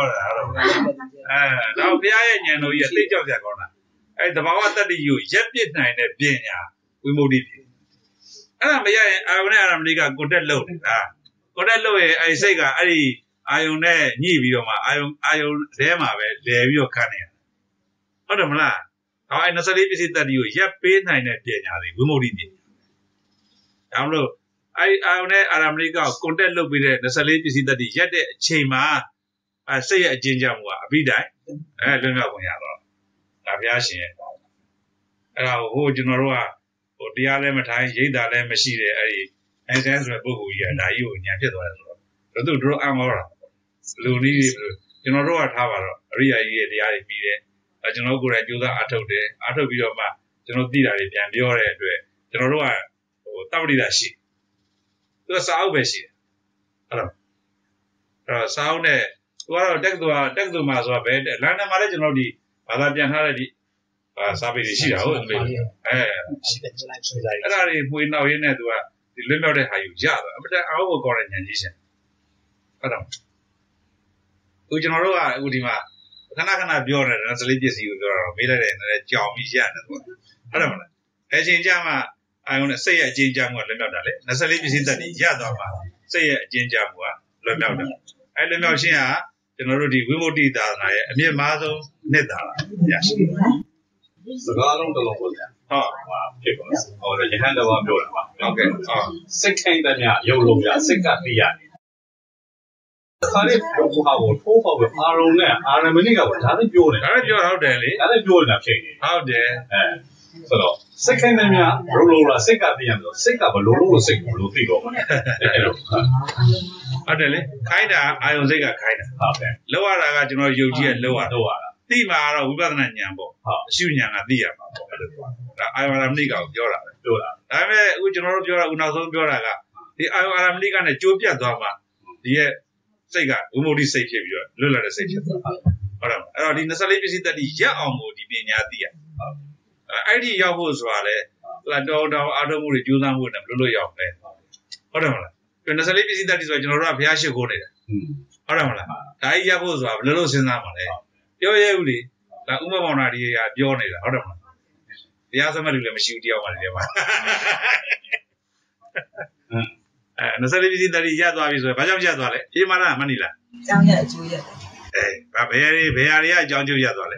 တော့ဘုရားရဲ့ဉာဏ်တော်ကြီးအသိကြောက်ကြကောင်းတာတဘာဝတတ္တိကိုရက်ပြစ်နိုင်တဲ့ပညာဝိမု ക്തി ဖြစ်အဲ့ဒါမရရင်အာယုန်နဲ့အာရမဏိကကွန်တက်လုပ်နေတာကွန်တက်လုပ်ရင်အဲ့စိတ်ကအဲ့ဒီအာယုန်နဲ့ညှိပြီးတော့မှအာယုန်ထဲမှာပဲလဲပြီးတော့ခံနေရဟုတ်တယ်မလားဟောအဲ့24ပစ္စည်းတတ္တိကိုရက်ပေးနိုင်တဲ့ပညာတွေဝိမု ക്തി ပညာဒါမလို့အဲ့အာယုန်နဲ့အာရမဏိကကိုကွန်တက်လုပ်ပြီးတဲ့24ပစ္စည်းတတ္တိရက်တဲ့အချိန်မှာစိတ်ရဲ့အကျဉ်းချမှုကအဘိဓိုင်လွတ်မြောက်ခွင့်ရတော့ဒါဘုရားရှင်ရဲ့အဲ့ဒါဟိုကျွန်တော်တို့ကတရားလည်းမထိုင်ရိတ်တာလည်းမရှိတဲ့အဲ့ဒီအဲဆန်းဆိုတဲ့ပုဂ္ဂိုလ်ကြီးကဒါကြီးကိုညံဖြစ်သွားတယ်ဆိုတော့တို့အံ့ဩတာလူနည်းတွေကျွန်တော်တို့ကထားပါတော့အရိယာကြီးရဲ့တရားတွေပြီးတယ်ကျွန်တော်ကိုယ်တိုင်ကြိုးစားအားထုတ်တယ်အားထုတ်ပြီးတော့မှကျွန်တော်သိတာတွေပြန်ပြောတဲ့အတွက်ကျွန်တော်တို့ကတောက်ပတိတာရှိသူကစာအုပ်ပဲရှိတယ်အဲ့တော့စာအုပ်နဲ့သူကတော့တက်သူမှာဆိုတာပဲလန်ဒန်မှာလည်းကျွန်တော်ဒီဘာသာပြန်ထားတဲ့ဒီစာပေတွေရှိတာဟုတ်တယ်ရှိတယ်အဲ့ဒါတွေပွေနောက်ရင်းနဲ့သူကဒီလွတ်မြောက်တဲ့ဟာယူရတော့အပတန်အောက်ကိုကောင်းတဲ့ဉာဏ်ကြီးရှင်အဲ့တော့အခုကျွန်တော်တို့ကအခုဒီမှာခဏပြောတယ်နော်စလိပစ္စည်းကိုပြောတော့မေးလိုက်တယ်နည်းနည်းကြောင်ပြီးရတယ်သူကအဲ့ဒါမလားအချင်းကြမှာအာယုံနဲ့စိတ်ရဲ့အချင်းကြမှုကလွတ်မြောက်တာလေ24ပစ္စည်းသက်တည်ရသွားမှာစိတ်ရဲ့အချင်းကြမှုကလွတ်မြောက်တယ်အဲ့လွတ်မြောက်ခြင်းဟာကျွန်တော်တို့ဒီဝိမု ക്തി သာသနာရဲ့အမြင့်မားဆုံးနှစ်သာရရှိတယ်
စကားလုံးတစ်လုံးပေါ့ဗျာဖြစ်ပါလားဟောရဟန်းတော်ပြောတာပါဟုတ်ကဲ့စိတ်ခိုင်းတဲ့မြရုပ်လုံးပြစိတ်ကသိရတယ်ခါလေးပြောဟာကိုထိုးပေါ့ပဲအာရုံနဲ့အာရမဏိကပေါ့ဒါလည်းပြောတယ်
ဒါလည်းပြောဟုတ်တယ်လေ
ဒါလည်းပြောနေတာဖြစ်နေ
ဟုတ်တယ်
ဆိုတော့စိတ်ခိုင်းတဲ့မြရုပ်လုံးလားစိတ်ကသိရမယ်ဆိုစိတ်ကဘလို့လို့စိတ်ဘလို့သိတော့မှာအဲ့လို
ဟုတ်တယ်လေခိုင်းတာအာယုံစိတ်ကခိုင်းတာ
ဟုတ်ကဲ့
လောက်ရတာကကျွန်တော်ယုံကြည်ရလောက်ရတာသိမှာတော့ဝိပဿနာဉာဏ်ပေါ့အရှုဉာဏ်ကသိရမှာပေါ့အဲ့လိုပေါ့ဒါအာယုံအာရမဏိကကိုပြောတာပဲ
ပြောတာ
ဒါပေမဲ့အခုကျွန်တော်တို့ပြောတာဦးနောက်ဆုံးပြောတာကဒီအာယုံအာရမဏိကနဲ့ကြိုးပြတ်သွားမှာဒီရဲ့စိတ်ကဝိမု ക്തി စိတ်ဖြစ်ပြီးတော့လွတ်လပ်တဲ့စိတ်ဖြစ်သွားဟုတ်တယ်အဲ့တော့ဒီ24ပစ္စည်းတတ္တိရက်အောင်ကိုဒီပညာသိရအဲ့ဒီရောက်ဖို့ဆိုတာလေတော်အာထုံးမှုတွေကြိုးစားမှုနဲ့ဘယ်လိုရောက်လဲဟုတ်တယ်မလား24ပစ္စည်းတတ္တိဆိုကျွန်တော်တို့ကဘုရားရှိခိုးနေတယ်ဟုတ်တယ်မလားဒါကြီးရဖို့ဆိုတာဘယ်လိုစဉ်းစားမှာလဲပြောရဲဦးလေဒါဥမ္မောင်နာဒီကပြောနေတာဟုတ်တယ်မလားတရားစမဲ့လူလည်းမရှိဘူးတယောက်မှလည်းမှာ24ပစ္စည်းတတ္တိရသွားပြီဆိုရင်ဘာကြောင့်ရသွားလဲပြေးမာလားမနီလား
အကြောင်းရအကျိုးရ
ဘယ်ဟာတွေကအကြောင်းကျိုးရသွားလဲ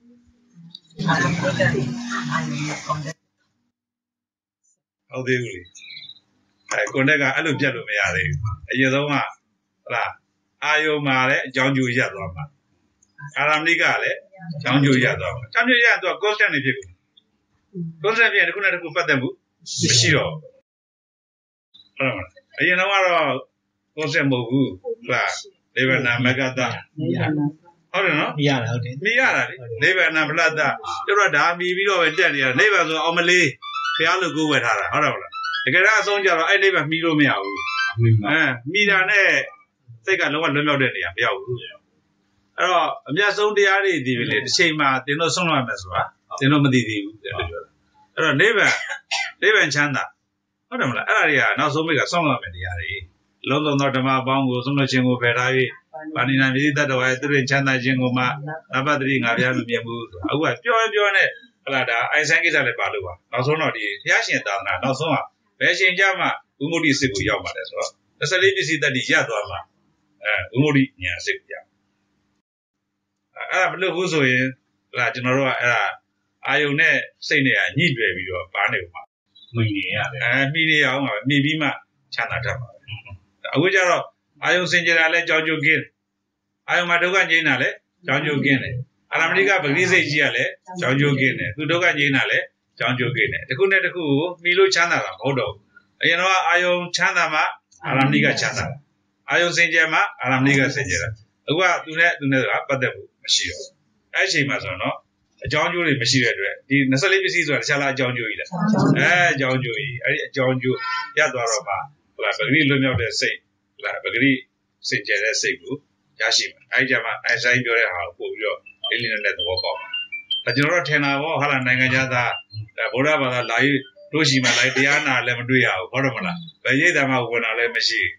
ဟုတ်သေးဘူးလေကွန်တက်ကအဲ့လိုပြတ်လို့မရသေးဘူးအရင်ဆုံးကဟုတ်လားအာယုံမှာလည်းအကြောင်းကျိုးရသွားမှာအာရမဏိကလည်းအကြောင်းကျိုးရသွားမှာအကြောင်းကျိုးရတော့ constant နေဖြစ်ကုန် constant ပြန်တစ်ခုနဲ့တစ်ခုပတ်သက်မှုမရှိတော့ဟုတ်လားအရင်တော့ကတော့ constant မဟုတ်ဘူးဟုတ်လားလေဗနာမဂ္ဂတဟုတ်တယ်နော်
မိရတာဟုတ်တယ်
မိရတာလေနိဗ္ဗာန်ဗလတ္တကျတော့ဒါမိပြီးတော့ပဲတက်နေရနိဗ္ဗာန်ဆိုအောင်မလေးဘုရားလိုကိုးဝယ်ထားတာဟုတ်တယ်မလားတကယ်တော့အဆုံးကြတော့အဲ့နိဗ္ဗာန်မိလို့မရဘူးမိတာနဲ့စိတ်ကလုံးဝလွတ်မြောက်တဲ့နေရာမရောက်ဘူးအဲ့တော့အမြတ်ဆုံးတရားတွေဒီလေတစ်ချိန်မှာသင်တို့ဆုံးလို့ရမယ်ဆိုတာသင်တို့မသိသေးဘူးပြောတာအဲ့တော့နိဗ္ဗာန်ချမ်းသာဟုတ်တယ်မလားအဲ့ဒါတွေကနောက်ဆုံးမိကဆုံးလို့ရမယ်တရားတွေလုံးစုံသောဓမ္မအပေါင်းကိုဆုံးလို့ခြင်းကိုဖယ်ထား၍ပါဏိနာမြည်တတ်တော်ရဲ့သူရင်ချမ်းသာခြင်းကိုမှနဘတ္တိငါဘုရားမမြင်ဘူးဆိုအခုကပြောနဲ့ဟလာဒါအိုင်ဆိုင်ကိစ္စလည်းပါလို့ပါနောက်ဆုံးတော့ဒီဘုရားရှင်သာသနာနောက်ဆုံးကဘယ်ရှင်ကြမှာဝိမု ക്തി စစ်ကိုရောက်ပါတယ်ဆိုတော့24ပစ္စည်းတတ္တိရသွားမှာဝိမု ക്തി ဉာဏ်စစ်ကိုရောက်အဲ့ဒါမလို့ဘူးဆိုရင်ဟလာကျွန်တော်တို့ကအဲ့ဒါအာယုံနဲ့စိတ်နဲ့ကညှိတွယ်ပြီးတော့ပါနေဦးမှာ
မိနေရတယ်
မိနေအောင်ပါမိပြီးမှချမ်းသာတတ်ပါအခုကျတော့အာယုံစင်ကြတာလဲကြောင်းကျုပ်ကင်းအာယုံမှာဒုက္ခငြိမ်းတာလဲကြောင်းကျုပ်ကင်းတယ်အာရမဏိကပဂရိစိတ်ကြီးကလည်းကြောင်းကျုပ်ကင်းတယ်သူဒုက္ခငြိမ်းတာလဲကြောင်းကျုပ်ကင်းတယ်တစ်ခုနဲ့တစ်ခုကိုမိလို့ချမ်းသာတာမဟုတ်တော့ဘူးအရင်တော့အာယုံချမ်းသာမှအာရမဏိကချမ်းသာတာအာယုံစင်ကြမှအာရမဏိကစင်ကြတာအခုကသူနဲ့ကပတ်သက်မှုမရှိတော့အဲ့အချိန်မှာဆိုတော့အကြောင်းကျိုးတွေမရှိတဲ့အတွက်ဒီ24ပစ္စည်းဆိုတာတခြားလားအကြောင်းကျိုးကြီးလားအကြောင်းကျိုးကြီးအဲ့ဒီအကြောင်းကျိုးရသွားတော့မှဟုတ်လားပဂရိလွတ်မြောက်တဲ့စိတ်ဟုတ်လားပဂရိစင်ကြတဲ့စိတ်ကိုရရှိမှာအဲ့ကြမှာအိုင်ဆိုင်ပြောတဲ့ဟာကိုပို့ပြီးတော့လေးလေးနဲ့သဘောပေါက်ဒါကျွန်တော်တို့ထင်တာပေါ့ဟာလားနိုင်ငံသားဗုဒ္ဓဘာသာလာရေးတို့ရှိမှလိုက်တရားနာလည်းမတွေ့ရဘူးဟုတ်တယ်မလားဘယ်ရိတ်တမှာဝင်တာလည်းမရှိ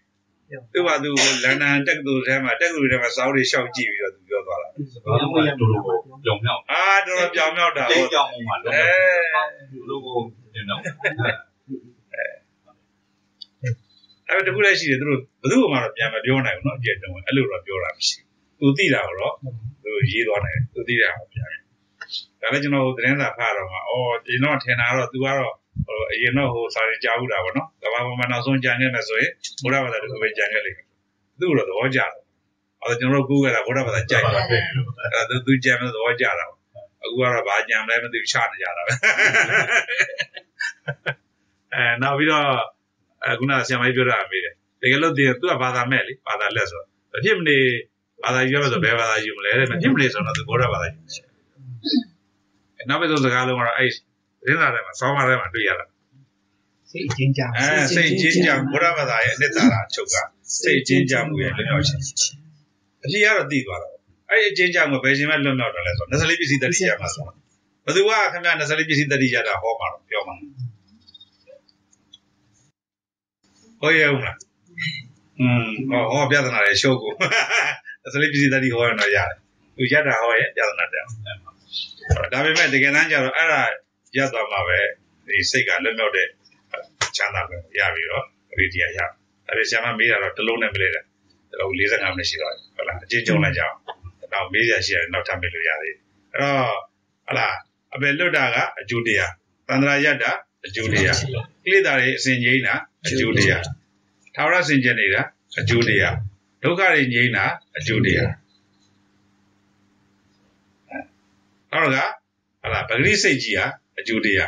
သူကသူလန်ဒန်တက်တူထဲမှာစောင်းတွေရှောက်ကြည့်ပြီးတော့သူပြောသွားတာ
ဘာလို့လဲတူလို့ပြောင်းမြောက်
တော်တော်ပြောင်မြောက်တာ
တိတ်ကြောင်မှာလို့လူကိုနေတော့
အဲ့တခုလည်းရှိတယ်သူတို့ဘယ်သူမှတော့ပြန်မပြောနိုင်ဘူးเนาะအကျဉ်းတုံးအဲ့လိုတော့ပြောတာမရှိဘူးသူသိတာတော့သူရေးသွားနိုင်တယ်သူသိတာကိုပြန်တယ်ဒါလည်းကျွန်တော်သတင်းစာဖတ်တော့မှာကျွန်တော်ထင်တာတော့သူကတော့အရင်တော့စာရင်းကြားဘူးတာပေါ့နော်ကဘာပေါ်မှာနောက်ဆုံးကြံခဲ့မယ်ဆိုရင်ဘုရားဘာသာတခုပဲကြံခဲ့လိမ့်မယ်သူ့တော့သဘောကျတယ်ကျွန်တော်ကူးခဲ့တာဘုရားဘာသာကြိုက်တယ်အဲ့သူကြံမဲ့သဘောကျတာအခုကတော့ဘာကြံလဲမသိဘူးချနေကြတာပဲနောက်ပြီးတော့ခုနဆရာမကြီးပြောတာမေးတယ်တကယ်လို့သူကဘာသာမဲ့လေဘာသာလက်ဆိုအဖြစ်မနေဘာသာယူရမယ်ဆိုဘယ်ဘာသာယူမလဲတဲ့မဖြစ်မနေဆိုတော့သူဘုရားဘာသာယူနောက်ပြီးတော့စကားလုံးကတော့အဲ့ရင်းလာတယ်မှာစောင်းမထဲမှာတွေ့ရတာ
စိတ်ချင်းကြ
စိတ်ချင်းကြဘုရားဘာသာရဲ့အနှစ်သာရအချုပ်ကစိတ်ချင်းကြမှုရဲ့လွတ်မြောက်ခြင်းအဖြစ်ကတော့သိသွားတော့အဲ့အချင်းကြမှုဘယ်ချိန်မှလွတ်မြောက်တယ်လဲဆိုတော့24ပစ္စည်းတတိယမှာဆိုဘယ်သူကခင်ဗျာ24ပစ္စည်းတတိယတာဟောမှာတော့ပြောမှာဟုတ်ရဲ့ဟုတ်လားဟောပြဿနာရဲ့ရှုပ်ကို24ပစ္စည်းတတိဟောရတော့ရတယ်သူရတာဟောရဲ့ပြဿနာတဲ့ဒါပေမဲ့တကယ်တမ်းကျတော့အဲ့ဒါရသွားမှာပဲဒီစိတ်ကလွတ်မြောက်တဲ့ချမ်းသာပဲရပြီတော့ဒီတရားရဒါပေမဲ့ဆရာမမေးတာတော့တစ်လုံးနဲ့မလေးတဲ့တော့45မိနစ်ရှိတော့ဟုတ်လားအချင်းချင်းလိုက်ကြအောင်တော့မေးရရှိရတယ်နောက်ထပ်မေးလို့ရသေးအဲ့တော့ဟုတ်လားအပေလွတ်တာကအကျိုးတရားတန္တရာရတာအကျိုးတရားကိလေသာတွေအစဉ်ငြိမ်းတာအကျိုးတရားထာဝရစင်ကြယ်နေတာအကျိုးတရားဒုက္ခတွေငြိမ်းတာအကျိုးတရားဟုတ်လားဟုတ်လားပဂရိစိတ်ကြီးဟာအကျိုးတရား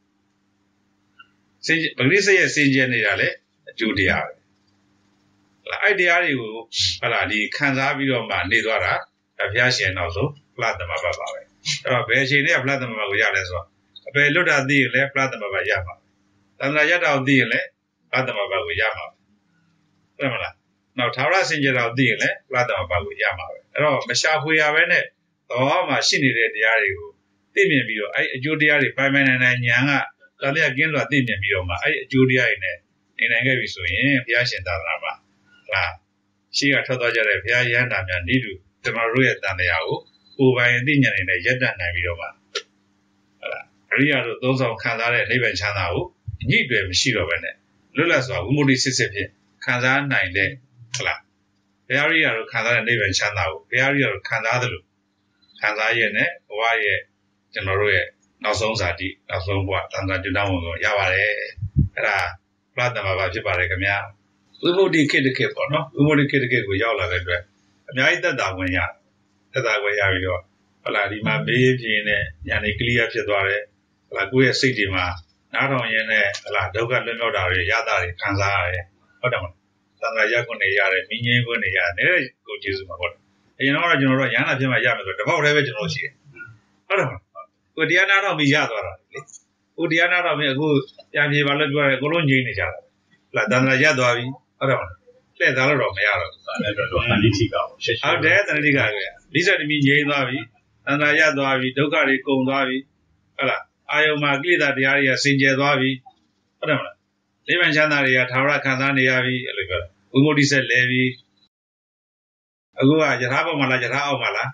ပဂရိစိတ်ရဲ့စင်ကြယ်နေတာလေအကျိုးတရားပဲဟုတ်လားအဲ့တရားတွေကိုဟုတ်လားဒီခံစားပြီးတော့မှနေသွားတာဘုရားရှင်နောက်ဆုံးဖလားသမဘတ်ပါပဲအဲ့တော့ဘယ်အချိန်တည်းကဖလားသမဘတ်ကိုရလဲဆိုတော့အပေလွတ်တာသိရင်လည်းဖလားသမဘတ်ရမှာတန္တရာရတာကိုသိရင်လည်းဖလားသမဘတ်ကိုရမှာဟုတ်မလားနောက်ထာဝရစင်ကြယ်တာကိုသိရင်လည်းဖလားသမဘတ်ကိုရမှာပဲအဲ့တော့မရှာဖွေရပဲနဲ့သဘောမှာရှိနေတဲ့တရားတွေကိုသိမြင်ပြီးတော့အဲ့အကျိုးတရားတွေပိုင်ပိုင်နိုင်နိုင်ဉာဏ်ကတန်လျက်ကင်းစွာသိမြင်ပြီးတော့မှအဲ့အကျိုးတရားတွေနဲ့နေနိုင်ခဲ့ပြီဆိုရင်ဘုရားရှင်သာသနာမှာရှိကထွက်သွားကြတဲ့ဘုရားရဟန္တာများဤသူကျွန်တော်တို့ရဲ့တန်တရားကိုကိုယ်ပိုင်သိဉာဏ်တွေနဲ့ရက်တတ်နိုင်ပြီးတော့မှဟုတ်လားအရိယာတို့သုံးဆောင်ခံစားတဲ့နိဗ္ဗာန်ချမ်းသာကိုညှိတွယ်မရှိတော့ဘဲနဲ့လွတ်လပ်စွာဝိမု ക്തി စစ်စစ်ဖြင့်ခံစားနိုင်တဲ့ဟုတ်လားဘုရားရိယာတို့ခံစားတဲ့နိဗ္ဗာန်ချမ်းသာကိုဘုရားရိယာတို့ခံစားသလိုခံစားရတဲ့ဘဝရဲ့ကျွန်တော်တို့ရဲ့နောက်ဆုံးဇာတိနောက်ဆုံးဘဝတန်ခါကျွမ်းဝင်ကိုရပါတယ်အဲ့ဒါပရသမဘာဖြစ်ပါတယ်ခင်ဗျာဝိမု ക്തി ခေတ္တခေတ်ပေါ့နော်ဝိမု ക്തി ခေတ္တခေတ်ကိုရောက်လာတဲ့အတွက်အများကြီးသက်သာဝင်ရပြီးတော့ဟုတ်လားဒီမှာမေးပြင်းနဲ့ညာနေကလီယာဖြစ်သွားတယ်ဟုတ်လားကိုယ့်ရဲ့စိတ်တွေမှာနားထောင်ရင်းနဲ့ဟုတ်လားဒုက္ခလွတ်မြောက်တာတွေရတာတွေခံစားရတယ်ဟုတ်တယ်မလားသံဃာရက်ခွင့်နေရတယ်မိငင်းခွင့်နေရတယ်တဲ့ကိုကျေးဇူးပါဟုတ်တယ်အရင်တော့ကျွန်တော်တို့ရဟန္တာဖြစ်မှရမယ်ဆိုတော့တပေါက်တည်းပဲကျွန်တော်ရှိတယ်ဟုတ်တယ်မလားကိုတရားနာတော့ပြီးရသွားတာလေကိုတရားနာတော့ပြီးအခုပြန်ပြေပါလို့ပြောတယ်အကုန်လုံးငြိမ်နေကြတာဟုတ်လားသံဃာရက်သွားပြီဟုတ်တယ်မလားလှည့်သားလို့တော့မရတော့ဘူးဒါလည်းတော့တဏှိတိကပေါ့ဟုတ်တယ်တဏှိတိကပဲလိစ္စတမီငြိမ်သွားပြီသံဃာရက်သွားပြီဒုက္ခတွေကုန်သွားပြီဟုတ်လားအာယုံမှာကိလေသာတရားတွေကစင်ကြယ်သွားပြီဟုတ်တယ်မလားနိဗ္ဗာန်ချမ်းသာတွေကထာဝရခံစားနေရပြီအဲ့လိုပြောတယ်ဝိမု ക്തി ဆက်လဲပြီအခုကယထာပေါ်မှာလားယထာအောက်မှာလား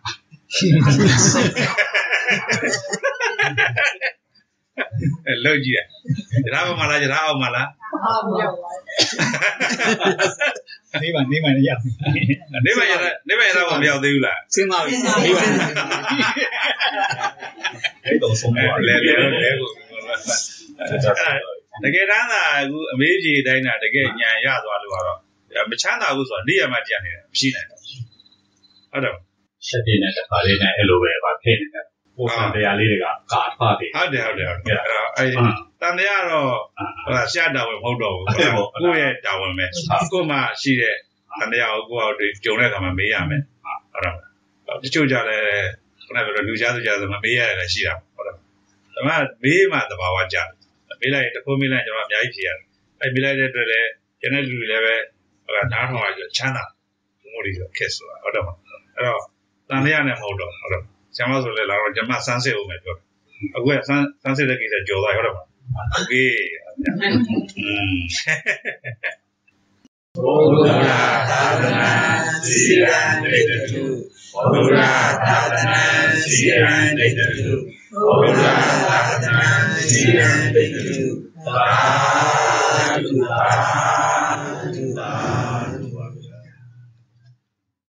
လောက်ကြည့်ရယထာပေါ်မှာလားယထာအောက်မှာလား
နေပါနေရ
နေပါယထာပေါ်မရောက်သေးဘူးလား
စဉ်းစားပြီနေပါ
အဲ့တော့ဆုံးသွား
လဲကိုတကယ်တမ်းသာအခုအမေးကြီးတိုင်းတာတကယ်ညံရသွားလို့ကတော့မချမ်းသာဘူးဆိုတော့နေရာမှာကြံနေတယ်မရှိနိုင်တော့ဟုတ်တယ်
ရှက်ပြင်းတဲ့ခါလေးနဲ့အဲ့လိုပဲပါဖြစ်နေတယ်ပိုစံတရားလေးတွေကကာထွားတယ်
ဟုတ်တယ်အဲ့တော့တန်တရားတော့ဆရာတာဝန်မဟုတ်တော့ဘူးကိုယ့်ရဲ့တာဝန်ပဲကိုယ်မှရှိတဲ့တန်တရားကိုကိုယ်ကြုံတဲ့အခါမှာမေးရမယ်ဟုတ်တယ်တချို့ကြလဲခဏပြောလူကြားသူကြားဆိုမမေးရတယ်လည်းရှိတာဟုတ်တယ်ဒါမှမေးမှသဘာဝကျမေးလိုက်တခုမေးလိုက်ကျွန်တော်အများကြီးဖြေရတယ်အဲ့မေးလိုက်တဲ့အတွက်လည်းကျန်တဲ့လူတွေလည်းပဲနားထောင်ရချမ်းသာမို့လို့ခက်ဆိုတာဟုတ်တယ်မအဲ့တော့တန်တရားနဲ့မဟုတ်တော့ဟုတ်တယ်ဆရာမဆိုလဲလာတော့ကျွန်မစမ်းစစ်ဦးမယ်ပြောတယ်အခုကစမ်းစစ်တဲ့ကိစ္စကြော်သွားဟုတ်တယ်မโอเค Buddha Tadana Siran Dayatu Buddha Tadana Siran Dayatu Buddha Tadana Siran Dayatu